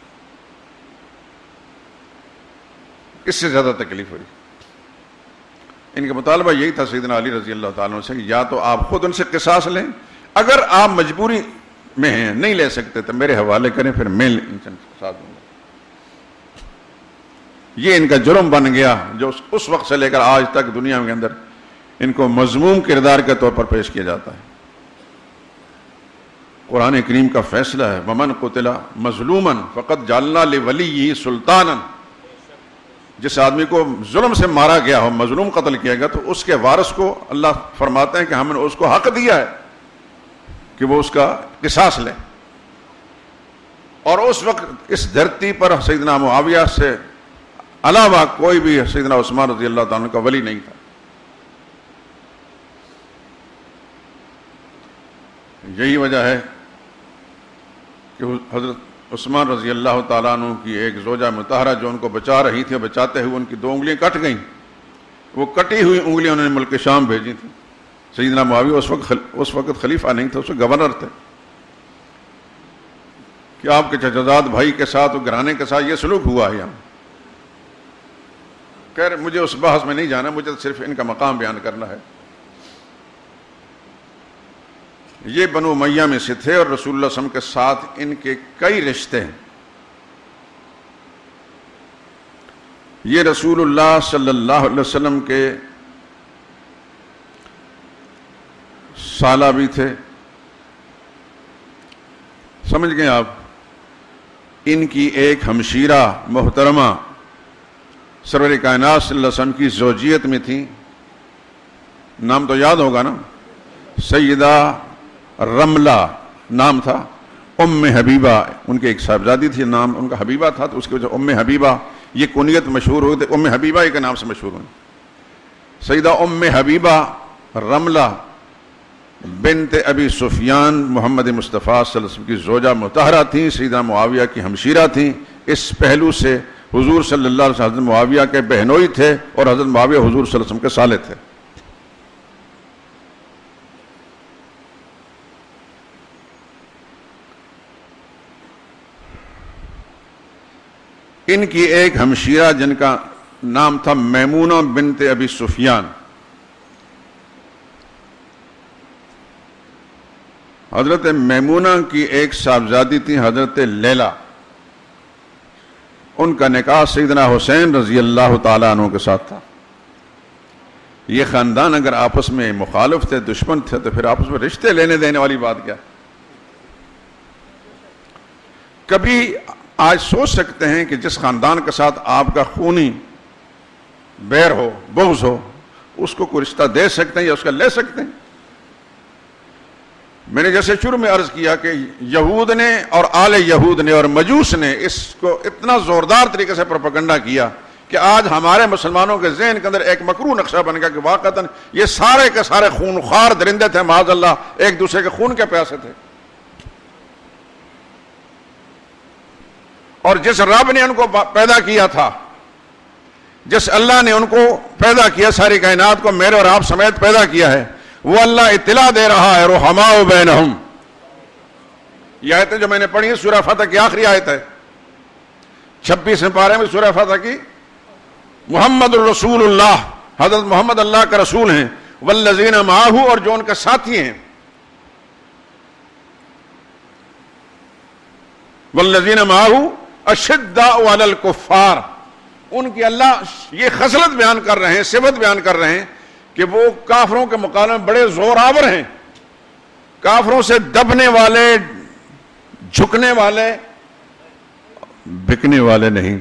اس سے زیادہ تکلیف ہوئی. ان کا مطالبہ یہی تھا سیدنا علی رضی اللہ تعالیٰ عنہ سے کہ یا تو آپ خود ان سے قصاص لیں، اگر آپ مجبوری میں ہیں نہیں لے سکتے تو میرے حوالے کریں، پھر میں ان سے قصاص دوں گا. یہ ان کا جرم بن گیا جو اس وقت سے لے کر آج تک دنیا کے اندر ان کو مذموم کردار کے طور پر پیش کیا جاتا ہے. قرآن کریم کا فیصلہ ہے وَمَنْ قُتِلَ مَظْلُومًا فَقَدْ جَعَلْنَا لِوَلِيِّهِ سُلْطَانًا. جس آدمی کو ظلم سے مارا گیا ہو، مظلوم قتل کیا گیا، تو اس کے وارث کو اللہ فرماتے ہیں کہ ہم نے اس کو حق دیا ہے کہ وہ اس کا قصاص لے. اور اس وقت اس دھرتی پر سیدنا معاویہ سے علاوہ کوئی بھی سیدنا عثمان رضی اللہ تعالیٰ کا ولی نہیں تھا. یہی وجہ ہے کہ حضرت عثمان رضی اللہ تعالیٰ عنہ کی ایک زوجہ مطہرہ جو ان کو بچا رہی تھی، بچاتے ہوئے ان کی 2 انگلیاں کٹ گئیں. وہ کٹی ہوئی انگلیاں انہوں نے ملک شام بھیجی تھیں. سیدنا معاویہ اس وقت خلیفہ نہیں تھے، اس وقت گورنر تھے. کہ آپ کے چچا بھائی کے ساتھ اور گھرانے کے ساتھ یہ سلوک ہوا ہے یہاں. خیر مجھے اس بحث میں نہیں جانا، مجھے صرف ان کا مقام بیان کرنا ہے. یہ بنو امیہ میں سے تھے اور رسول اللہ صلی اللہ علیہ وسلم کے ساتھ ان کے کئی رشتے ہیں. یہ رسول اللہ صلی اللہ علیہ وسلم کے سالہ بھی تھے. سمجھ گئے آپ؟ ان کی ایک ہمشیرہ محترمہ سرور کائنات صلی اللہ علیہ وسلم کی زوجیت میں تھی. نام تو یاد ہوگا نا، سیدہ رملہ نام تھا. ام حبیبہ ان کے ایک صاحبزادی تھی، نام ان کا حبیبہ تھا، تو اس کی وجہ ام حبیبہ یہ کنیت مشہور ہوئی تھی، ام حبیبہ کے نام سے مشہور ہوئی. سیدہ ام حبیبہ رملہ بنت ابی سفیان محمد مصطفیٰ صلی اللہ علیہ وسلم کی زوجہ مطہرہ تھیں، سیدہ معاویہ کی ہمشیرہ تھیں. اس پہلو سے حضور صلی اللہ علیہ وسلم حضرت معاویہ کے بہنوئی تھے اور حضرت معاویہ حضور صلی اللہ علیہ وسلم کے سالے تھے. ان کی ایک ہمشیرہ جن کا نام تھا میمونہ بنت ابی سفیان، حضرت میمونہ کی ایک صاحبزادی تھی حضرت لیلہ. ان کا نکاح سیدنا حسین رضی اللہ تعالیٰ عنہ کے ساتھ تھا. یہ خاندان اگر آپس میں مخالف تھے، دشمن تھے، تو پھر آپس میں رشتے لینے دینے والی بات کیا؟ کبھی آج سوچ سکتے ہیں کہ جس خاندان کے ساتھ آپ کا خونی بیر ہو، بغض ہو، اس کو کوئی رشتہ دے سکتے ہیں یا اس کا لے سکتے ہیں؟ میں نے جیسے شروع میں عرض کیا کہ یہود نے اور آل یہود نے اور مجوس نے اس کو اتنا زوردار طریقے سے پروپیگنڈا کیا کہ آج ہمارے مسلمانوں کے ذہن کے اندر ایک مکروہ نقشہ بن گیا کہ واقعتاً یہ سارے کے سارے خونخوار درندے تھے، معاذ اللہ ایک دوسرے کے خون کے پیاسے تھے. اور جس رب نے ان کو پیدا کیا تھا، جس اللہ نے ان کو پیدا کیا، ساری کائنات کو میرے اور آپ سمیت پیدا کیا ہے، وہ اللہ اطلاع دے رہا ہے رحماء بینہم. یہ آیت جو میں نے پڑھی ہے سورہ فتح کی آخری آیت ہے، 26 پارے میں سورہ فتح کی. محمد الرسول اللہ، حضرت محمد اللہ کا رسول ہیں، والذین معہ، اور جو ان کے ساتھی ہیں، والذین معہ اشداء علی الکفار. ان کی اللہ یہ خصلت بیان کر رہے ہیں، صفت بیان کر رہے ہیں کہ وہ کافروں کے مقابلے میں بڑے زور آور ہیں، کافروں سے دبنے والے، جھکنے والے، بکنے والے نہیں.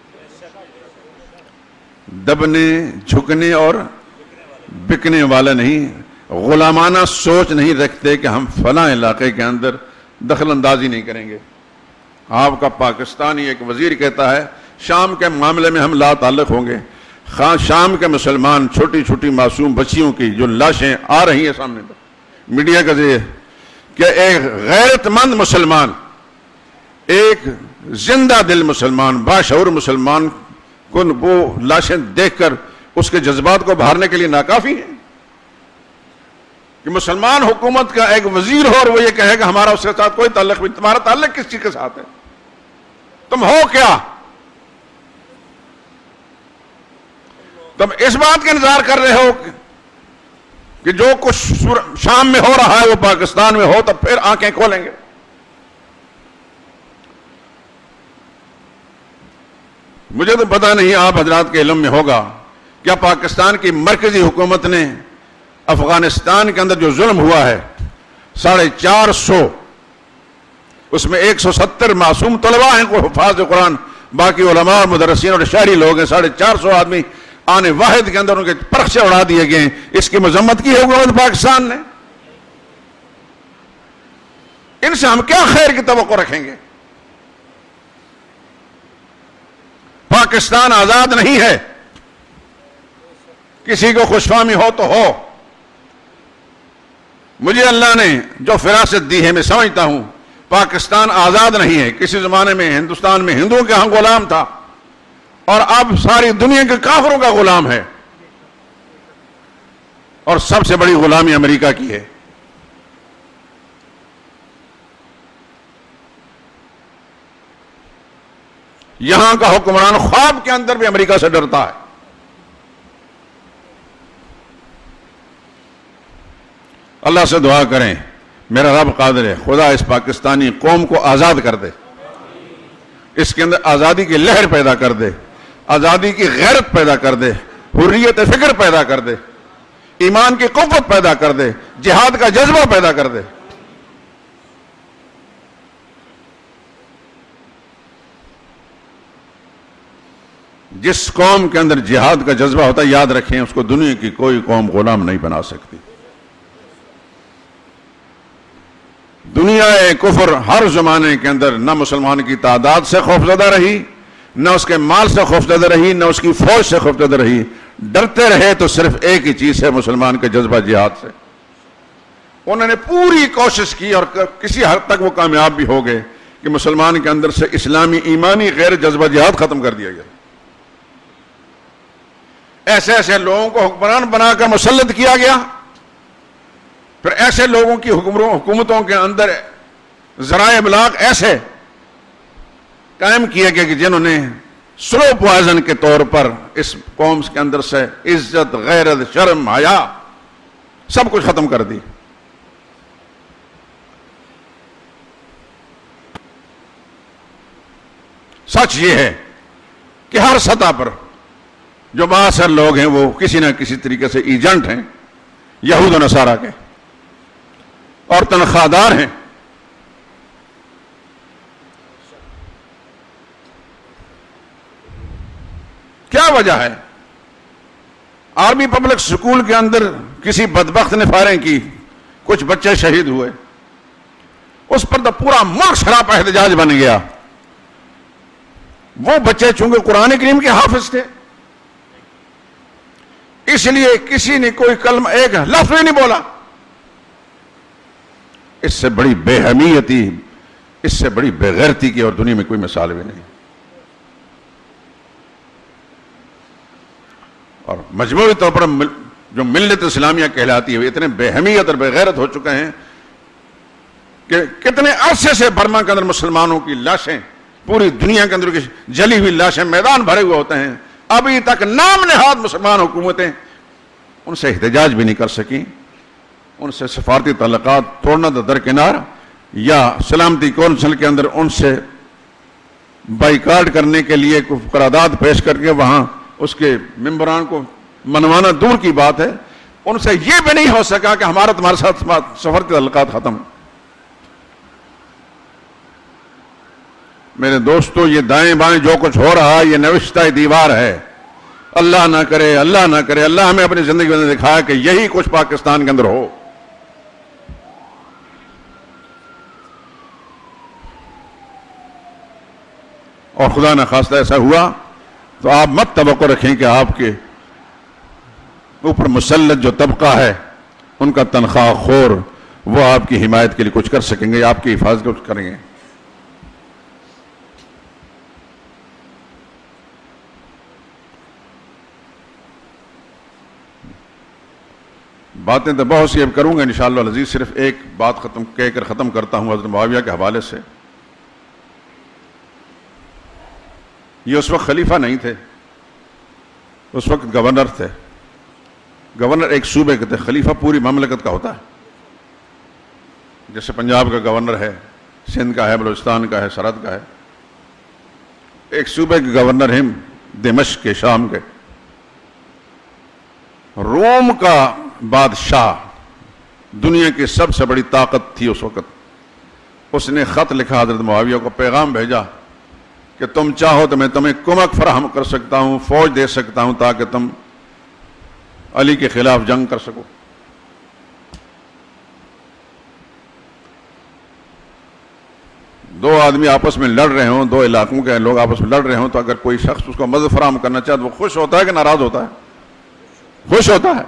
دبنے، جھکنے اور بکنے والے نہیں، غلامانہ سوچ نہیں رکھتے کہ ہم فلاں علاقے کے اندر دخل اندازی نہیں کریں گے. آپ کا پاکستانی ایک وزیر کہتا ہے شام کے معاملے میں ہم لا تعلق ہوں گے. شام کے مسلمان، چھوٹی چھوٹی معصوم بچیوں کی جو لاشیں آ رہی ہیں سامنے پر میڈیا کا ذریعے، کہ ایک غیرت مند مسلمان، ایک زندہ دل مسلمان، باشعور مسلمان کو وہ لاشیں دیکھ کر اس کے جذبات کو بہارنے کے لیے ناکافی ہے کہ مسلمان حکومت کا ایک وزیر ہو اور وہ یہ کہے کہ ہمارا اس کے ساتھ کوئی تعلق نہیں. تمہارا تعلق کس چیز کے ساتھ ہے؟ تم ہو کیا؟ تم اس بات کا انتظار کر رہے ہو کہ جو کچھ شام میں ہو رہا ہے وہ پاکستان میں ہو، تب پھر آنکھیں کھولیں گے. مجھے تو پتہ نہیں آپ حضرات کے علم میں ہوگا، کیا پاکستان کی مرکزی حکومت نے افغانستان کے اندر جو ظلم ہوا ہے 450، اس میں 170 معصوم طلباء ہیں، کوئی حفاظ قرآن، باقی علماء اور مدرسین اور شہری لوگ ہیں، 450 آدمی آنے واحد کے اندر ان کے پرخچے اڑا دیے گئے ہیں. اس کی مذمت کی ہے حکومت پاکستان نے. ان سے ہم کیا خیر کی توقع رکھیں گے؟ پاکستان آزاد نہیں ہے. کسی کو خوشفہمی ہو تو ہو. مجھے اللہ نے جو فراست دی ہے میں سمجھتا ہوں پاکستان آزاد نہیں ہے. کسی زمانے میں ہندوستان میں ہندوؤں کے ہاں غلام تھا اور اب ساری دنیا کے کافروں کا غلام ہے، اور سب سے بڑی غلامی امریکہ کی ہے. یہاں کا حکمران خواب کے اندر بھی امریکہ سے ڈرتا ہے. اللہ سے دعا کریں میرا رب قادر ہے، خدا اس پاکستانی قوم کو آزاد کر دے، اس کے اندر آزادی کی لہر پیدا کر دے، آزادی کی غیرت پیدا کر دے، حریت فکر پیدا کر دے، ایمان کی قوت پیدا کر دے، جہاد کا جذبہ پیدا کر دے. جس قوم کے اندر جہاد کا جذبہ ہوتا ہے، یاد رکھیں اس کو دنیا کی کوئی قوم غلام نہیں بنا سکتی. دنیا کفر ہر زمانے کے اندر نہ مسلمان کی تعداد سے خوفزدہ رہی، نہ اس کے مال سے خوفزدہ رہی، نہ اس کی فوج سے خوفزدہ رہی. ڈرتے رہے تو صرف ایک ہی چیز ہے، مسلمان کا جذبہ جہاد سے. انہوں نے پوری کوشش کی اور کسی حد تک وہ کامیاب بھی ہو گئے کہ مسلمان کے اندر سے اسلامی ایمانی غیر جذبہ جہاد ختم کر دیا گیا. ایسے ایسے لوگوں کو حکمران بنا کر مسلط کیا گیا. پھر ایسے لوگوں کی حکومتوں کے اندر ذرائع ابلاغ ایسے قائم کیے گئے کہ جنہوں نے سلو پوائزن کے طور پر اس قوم کے اندر سے عزت، غیرت، شرم، حیا سب کچھ ختم کر دی. سچ یہ ہے کہ ہر سطح پر جو بااثر لوگ ہیں وہ کسی نہ کسی طریقے سے ایجنٹ ہیں یہود و نصارہ کے اور تنخواہ دار ہیں. کیا وجہ ہے؟ آرمی پبلک سکول کے اندر کسی بدبخت نے فائرنگ کی، کچھ بچے شہید ہوئے، اس پر تو پورا ملک سراپا احتجاج بن گیا۔ وہ بچے چونکہ قرآن کریم کے حافظ تھے، اس لیے کسی نے کوئی کلمہ ایک لفظ بھی نہیں بولا۔ اس سے بڑی بے حمیتی، اس سے بڑی بے غیرتی کی اور دنیا میں کوئی مثال بھی نہیں۔ اور مجموعی طور پر جو ملت اسلامیہ کہلاتی ہے اتنے بے حمیت اور بے غیرت ہو چکے ہیں کہ کتنے عرصے سے برما کے اندر مسلمانوں کی لاشیں، پوری دنیا کے اندر کی جلی ہوئی لاشیں میدان بھرے ہوئے ہوتے ہیں، ابھی تک نام نہاد مسلمان حکومتیں ان سے احتجاج بھی نہیں کر سکیں، ان سے سفارتی تعلقات توڑنا تو درکنار، یا سلامتی کونسل کے اندر ان سے بائیکاٹ کرنے کے لیے قرارداد پیش کر کے وہاں اس کے ممبران کو منوانا دور کی بات ہے، ان سے یہ بھی نہیں ہو سکا کہ ہمارا تمہارے ساتھ سفارتی تعلقات ختم۔ میرے دوستو، یہ دائیں بائیں جو کچھ ہو رہا ہے یہ نوشتہ دیوار ہے۔ اللہ نہ کرے، اللہ نہ کرے، اللہ ہمیں اپنی زندگی میں دکھایا کہ یہی کچھ پاکستان کے اندر ہو۔ اور خدا نہ خواستہ ایسا ہوا تو آپ مت توقع رکھیں کہ آپ کے اوپر مسلط جو طبقہ ہے ان کا تنخواہ خور وہ آپ کی حمایت کے لیے کچھ کر سکیں گے، آپ کی حفاظت کچھ کریں گے۔ باتیں تو بہت سی اب کروں گا انشاءاللہ العزیز، صرف ایک بات کہہ کر ختم کرتا ہوں حضرت معاویہ کے حوالے سے۔ یہ اس وقت خلیفہ نہیں تھے، اس وقت گورنر تھے۔ گورنر ایک صوبے کے تھے، خلیفہ پوری مملکت کا ہوتا ہے، جیسے پنجاب کا گورنر ہے، سندھ کا ہے، بلوچستان کا ہے، سرحد کا ہے۔ ایک صوبے کے گورنر ہیں دمشق کے، شام کے۔ روم کا بادشاہ، دنیا کی سب سے بڑی طاقت تھی اس وقت، اس نے خط لکھا حضرت معاویہ کو، پیغام بھیجا کہ تم چاہو تو میں تمہیں کمک فراہم کر سکتا ہوں، فوج دے سکتا ہوں تاکہ تم علی کے خلاف جنگ کر سکو۔ دو آدمی آپس میں لڑ رہے ہوں، دو علاقوں کے لوگ آپس میں لڑ رہے ہوں، تو اگر کوئی شخص اس کو مدد فراہم کرنا چاہے تو وہ خوش ہوتا ہے کہ ناراض ہوتا ہے؟ خوش ہوتا ہے۔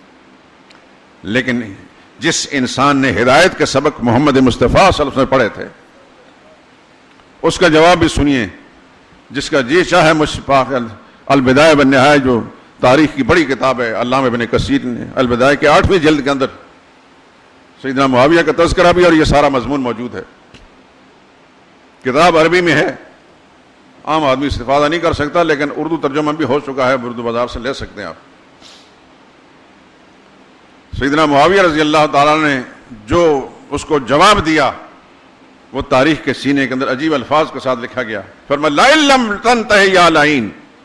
لیکن جس انسان نے ہدایت کے سبق محمد مصطفیٰ صلی اللہ علیہ وسلم پڑھے تھے، اس کا جواب بھی سنیے، جس کا جی چاہے مجھ پاک البدایہ والنہایہ جو تاریخ کی بڑی کتاب ہے، علامہ ابن کثیر نے البدایہ کے 8ویں جلد کے اندر سیدنا معاویہ کا تذکرہ بھی اور یہ سارا مضمون موجود ہے۔ کتاب عربی میں ہے، عام آدمی استفادہ نہیں کر سکتا، لیکن اردو ترجمہ بھی ہو چکا ہے، اردو بازار سے لے سکتے ہیں آپ۔ سیدنا معاویہ رضی اللہ تعالیٰ نے جو اس کو جواب دیا وہ تاریخ کے سینے کے اندر عجیب الفاظ کے ساتھ لکھا گیا۔ فرمایا لَئِن لَّمْ تَنْتَهِ يَا لَعِينُ،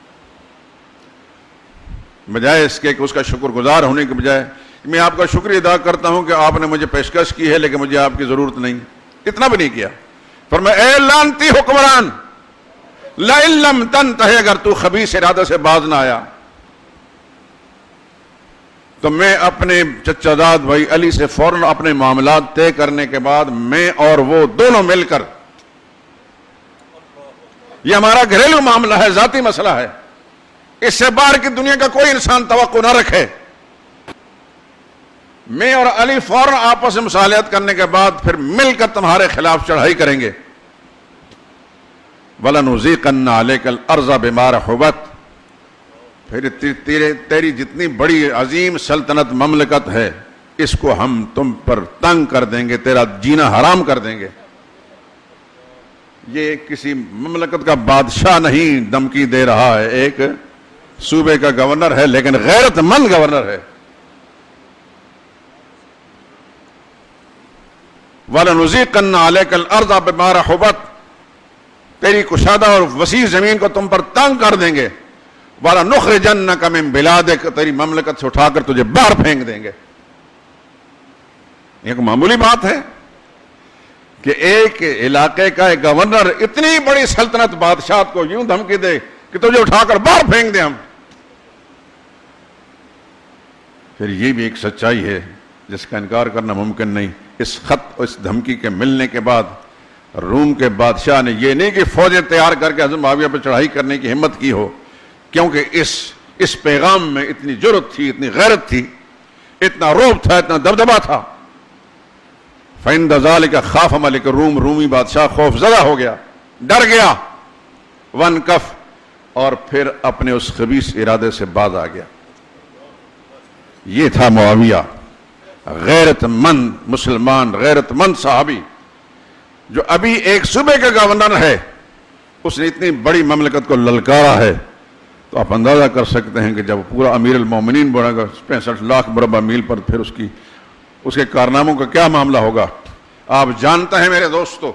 بجائے اس کے کہ اس کا شکر گزار ہونے کے بجائے میں آپ کا شکریہ ادا کرتا ہوں کہ آپ نے مجھے پیشکش کی ہے لیکن مجھے آپ کی ضرورت نہیں، اتنا بھی نہیں کیا۔ فرمایا اے لعنتی حکمران، لَئِن لَّمْ تَنْتَهِ، اگر تو خبیث ارادہ سے باز نہ آیا تو میں اپنے چچا زاد بھائی علی سے فوراً اپنے معاملات طے کرنے کے بعد میں اور وہ دونوں مل کر، یہ ہمارا گھریلو معاملہ ہے، ذاتی مسئلہ ہے، اس سے باہر کی دنیا کا کوئی انسان توقع نہ رکھے، میں اور علی فوراً آپس میں مصالحت کرنے کے بعد پھر مل کر تمہارے خلاف چڑھائی کریں گے۔ وَلَنُذِيقَنَّ عَلَيْكَ الْأَرْضَ بِمَا رَحُبَتْ، پھر تیری جتنی بڑی عظیم سلطنت مملکت ہے اس کو ہم تم پر تنگ کر دیں گے، تیرا جینا حرام کر دیں گے۔ یہ کسی مملکت کا بادشاہ نہیں دھمکی دے رہا ہے، ایک صوبے کا گورنر ہے، لیکن غیرت مند گورنر ہے۔ وَلَنُذِيقَنَّ عَلَيْكَ الْأَرْضَ بِمَا رَحُبَتْ، تیری کشادہ اور وسیع زمین کو تم پر تنگ کر دیں گے۔ وَلَنُخْرِجَنَّكَ مِن بِلَادِكَ، تیری مملکت سے اٹھا کر تجھے باہر پھینک دیں گے۔ ایک معمولی بات ہے کہ ایک علاقے کا ایک گورنر اتنی بڑی سلطنت بادشاہ کو یوں دھمکی دے کہ تجھے اٹھا کر باہر پھینک دیں ہم. پھر یہ بھی ایک سچائی ہے جس کا انکار کرنا ممکن نہیں. اس خط اور اس دھمکی کے ملنے کے بعد روم کے بادشاہ نے یہ نہیں کہ فوجیں تیار کر کے حضرت معاویہ پر چڑھائی کرنے کی ہمت کی ہو، کیونکہ اس پیغام میں اتنی جرأت تھی، اتنی غیرت تھی، اتنا رعب تھا، اتنا دبدبا تھا. فَإِنَّ ذَلِكَ خَافَ مَلِكُ الرُّومِ، رومی بادشاہ خوف زدہ ہو گیا، ڈر گیا. وَانْكَفَ، اور پھر اپنے اس خبیث ارادے سے باز آ گیا. یہ تھا معاویہ، غیرت مند مسلمان، غیرت مند صحابی، جو ابھی ایک صوبے کا گورنر ہے، اس نے اتنی بڑی مملکت کو للکارا ہے. تو آپ اندازہ کر سکتے ہیں کہ جب پورا امیر المومنین بنے گا 65 لاکھ مربع میل پر، پھر اس کے کارناموں کا کیا معاملہ ہوگا. آپ جانتے ہیں میرے دوستو،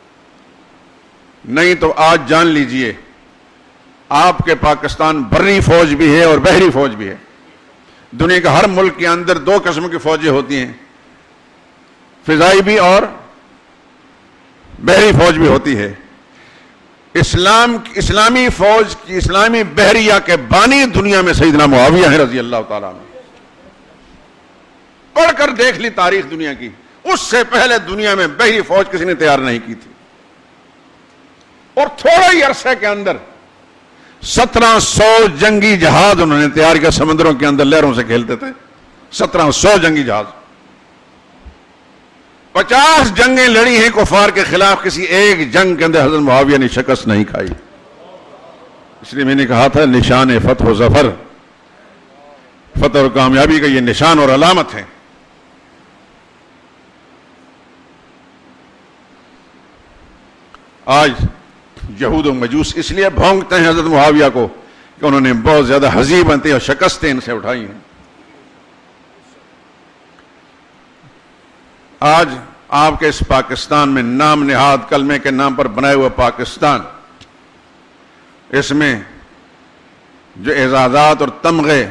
نہیں تو آج جان لیجئے، آپ کے پاکستان بری فوج بھی ہے اور بحری فوج بھی ہے. دنیا کے ہر ملک کے اندر دو قسم کی فوجیں ہوتی ہیں، فضائی بھی اور بحری فوج بھی ہوتی ہے. اسلامی فوج کی، اسلامی بحریہ کے بانی دنیا میں سیدنا معاویہ ہیں رضی اللہ تعالیٰ عنہ. پڑھ کر دیکھ لی تاریخ دنیا کی، اس سے پہلے دنیا میں بحری فوج کسی نے تیار نہیں کی تھی. اور تھوڑے ہی عرصے کے اندر 1700 جنگی جہاز انہوں نے تیار کیا، سمندروں کے اندر لہروں سے کھیلتے تھے. 1700 جنگی جہاز، 50 جنگیں لڑی ہیں کفار کے خلاف، کسی ایک جنگ کے اندر حضرت معاویہ نے شکست نہیں کھائی. اس لیے میں نے کہا تھا نشان فتح و ظفر، فتح اور کامیابی کا یہ نشان اور علامت ہے. آج یہود و مجوس اس لیے بھونکتے ہیں حضرت معاویہ کو کہ انہوں نے بہت زیادہ ہزیمتیں اور شکستیں ان سے اٹھائی ہیں. آج آپ کے اس پاکستان میں نام نہاد کلمے کے نام پر بنائے ہوئے پاکستان، اس میں جو اعزازات اور تمغے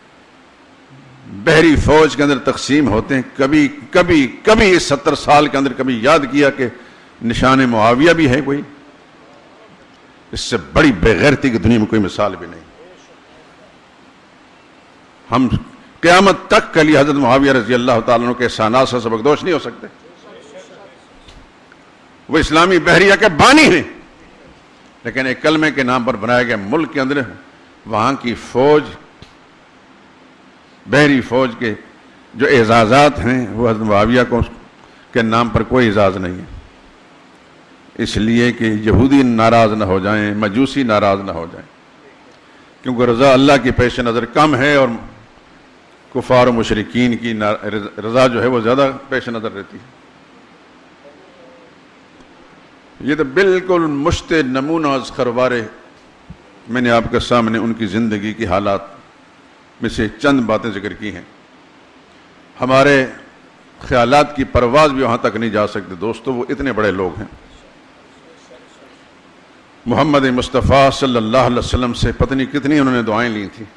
بحری فوج کے اندر تقسیم ہوتے ہیں، کبھی اس 70 سال کے اندر کبھی یاد کیا کہ نشان معاویہ بھی ہے کوئی؟ اس سے بڑی بے غیرتی کی دنیا میں کوئی مثال بھی نہیں. ہم قیامت تک کے لیے حضرت معاویہ رضی اللہ تعالیٰ عنہ کے احسانات سے سبکدوش نہیں ہو سکتے. وہ اسلامی بحریہ کے بانی ہیں، لیکن ایک کلمے کے نام پر بنائے گئے ملک کے اندر وہاں کی فوج، بحری فوج کے جو اعزازات ہیں وہ حضرت معاویہ کے نام پر کوئی اعزاز نہیں ہے. اس لیے کہ یہودی ناراض نہ ہو جائیں، مجوسی ناراض نہ ہو جائیں، کیونکہ رضا اللہ کی پیش نظر کم ہے اور کفار و مشرکین کی رضا جو ہے وہ زیادہ پیش نظر رہتی ہے. یہ تو بالکل مشت نمونہ از خروارے میں نے آپ کے سامنے ان کی زندگی کی حالات میں سے چند باتیں ذکر کی ہیں. ہمارے خیالات کی پرواز بھی وہاں تک نہیں جا سکتے دوستو، وہ اتنے بڑے لوگ ہیں. محمد مصطفیٰ صلی اللہ علیہ وسلم سے پتہ نہیں کتنی انہوں نے دعائیں لی تھیں.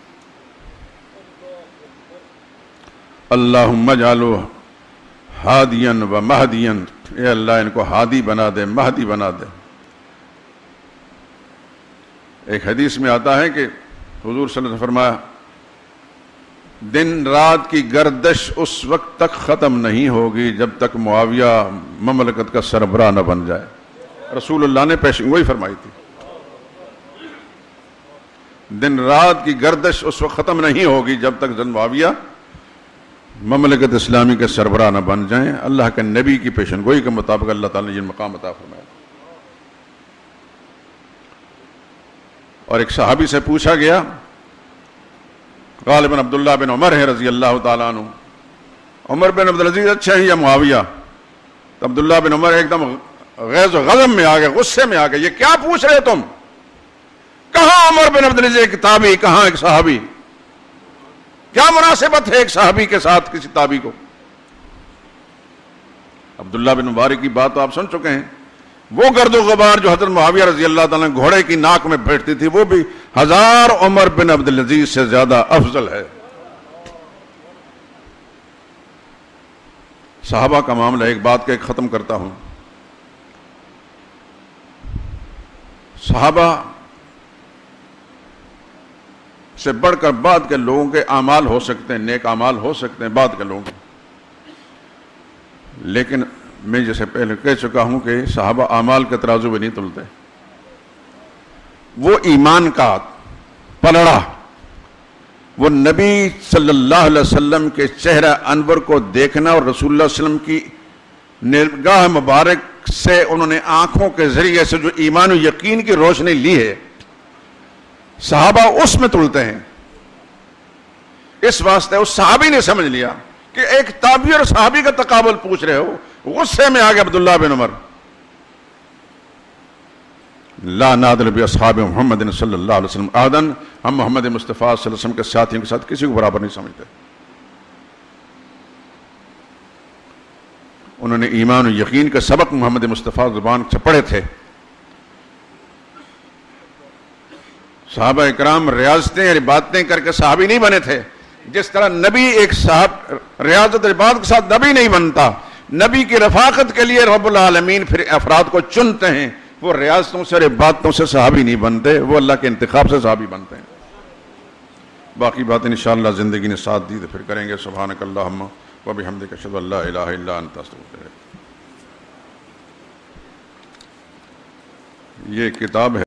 اللہم اجعلہ ہادیا و مہدیا، اے اللہ ان کو ہادی بنا دے، مہدی بنا دے. ایک حدیث میں آتا ہے کہ حضور صلی اللہ علیہ وسلم نے فرمایا دن رات کی گردش اس وقت تک ختم نہیں ہوگی جب تک معاویہ مملکت کا سربراہ نہ بن جائے. رسول اللہ نے پیشن گوئی فرمائی تھی. دن رات کی گردش اس وقت ختم نہیں ہوگی جب تک حضرت معاویہ مملکت اسلامی کے سربراہ نہ بن جائیں. اللہ کے نبی کی پیشن گوئی کے مطابق اللہ تعالیٰ نے یہ مقام عطا فرمایا. اور ایک صحابی سے پوچھا گیا، غالباً عبداللہ بن عمر ہے رضی اللہ تعالیٰ عنہ، عمر بن عبدالعزیز اچھے ہیں یا معاویہ؟ تو عبداللہ بن عمر ایک دم غیظ و غضب میں آ گئے، غصے میں آ گئے، یہ کیا پوچھ رہے تم؟ کہاں عمر بن عبدالعزیز ایک تابعی، کہاں ایک صحابی؟ کیا مناسبت ہے ایک صحابی کے ساتھ کسی تابعی کو؟ عبداللہ بن مبارک کی بات تو آپ سن چکے ہیں. وہ گرد و غبار جو حضرت معاویہ رضی اللہ تعالیٰ نے گھوڑے کی ناک میں بیٹھتی تھی، وہ بھی 1000 عمر بن عبدالعزیز سے زیادہ افضل ہے. صحابہ کا معاملہ ایک بات کہ ختم کرتا ہوں. صحابہ سے بڑھ کر بعد کے لوگوں کے اعمال ہو سکتے ہیں، نیک اعمال ہو سکتے ہیں بعد کے لوگوں کے، لیکن میں جیسے پہلے کہہ چکا ہوں کہ صحابہ اعمال کے ترازو میں نہیں تلتے. وہ ایمان کا پلڑا، وہ نبی صلی اللہ علیہ وسلم کے چہرہ انور کو دیکھنا اور رسول اللہ علیہ وسلم کی نگاہ مبارک سے انہوں نے آنکھوں کے ذریعے سے جو ایمان و یقین کی روشنی لی ہے، صحابہ اس میں تلتے ہیں. اس واسطے اس صحابی نے سمجھ لیا کہ ایک تابعی اور صحابی کا تقابل پوچھ رہے ہو. غصے میں آ گیا عبداللہ بن عمر، لا نادل باصحاب محمد صلی اللہ علیہ وسلم احدا، ہم محمد مصطفیٰ صلی اللہ علیہ وسلم کے ساتھیوں کے ساتھ کسی کو برابر نہیں سمجھتے. انہوں نے ایمان و یقین کا سبق محمد مصطفیٰ زبان سے پڑھے تھے. صحابہ اکرام ریاضتیں اور عبادتیں کر کے صحابی نہیں بنے تھے. جس طرح نبی ایک صاحب ریاضت اور عبادت کے ساتھ نبی نہیں بنتا، نبی کی رفاقت کے لیے رب العالمین پھر افراد کو چنتے ہیں. وہ ریاضتوں سے اور عبادتوں سے صحابی نہیں بنتے، وہ اللہ کے انتخاب سے صحابی بنتے ہیں. باقی باتیں انشاءاللہ زندگی نے ساتھ دی تو پھر کریں گے. سبحانک اللہم و بحمدک اشہد ان لا الہ الا انت استغفرک. یہ کتاب ہے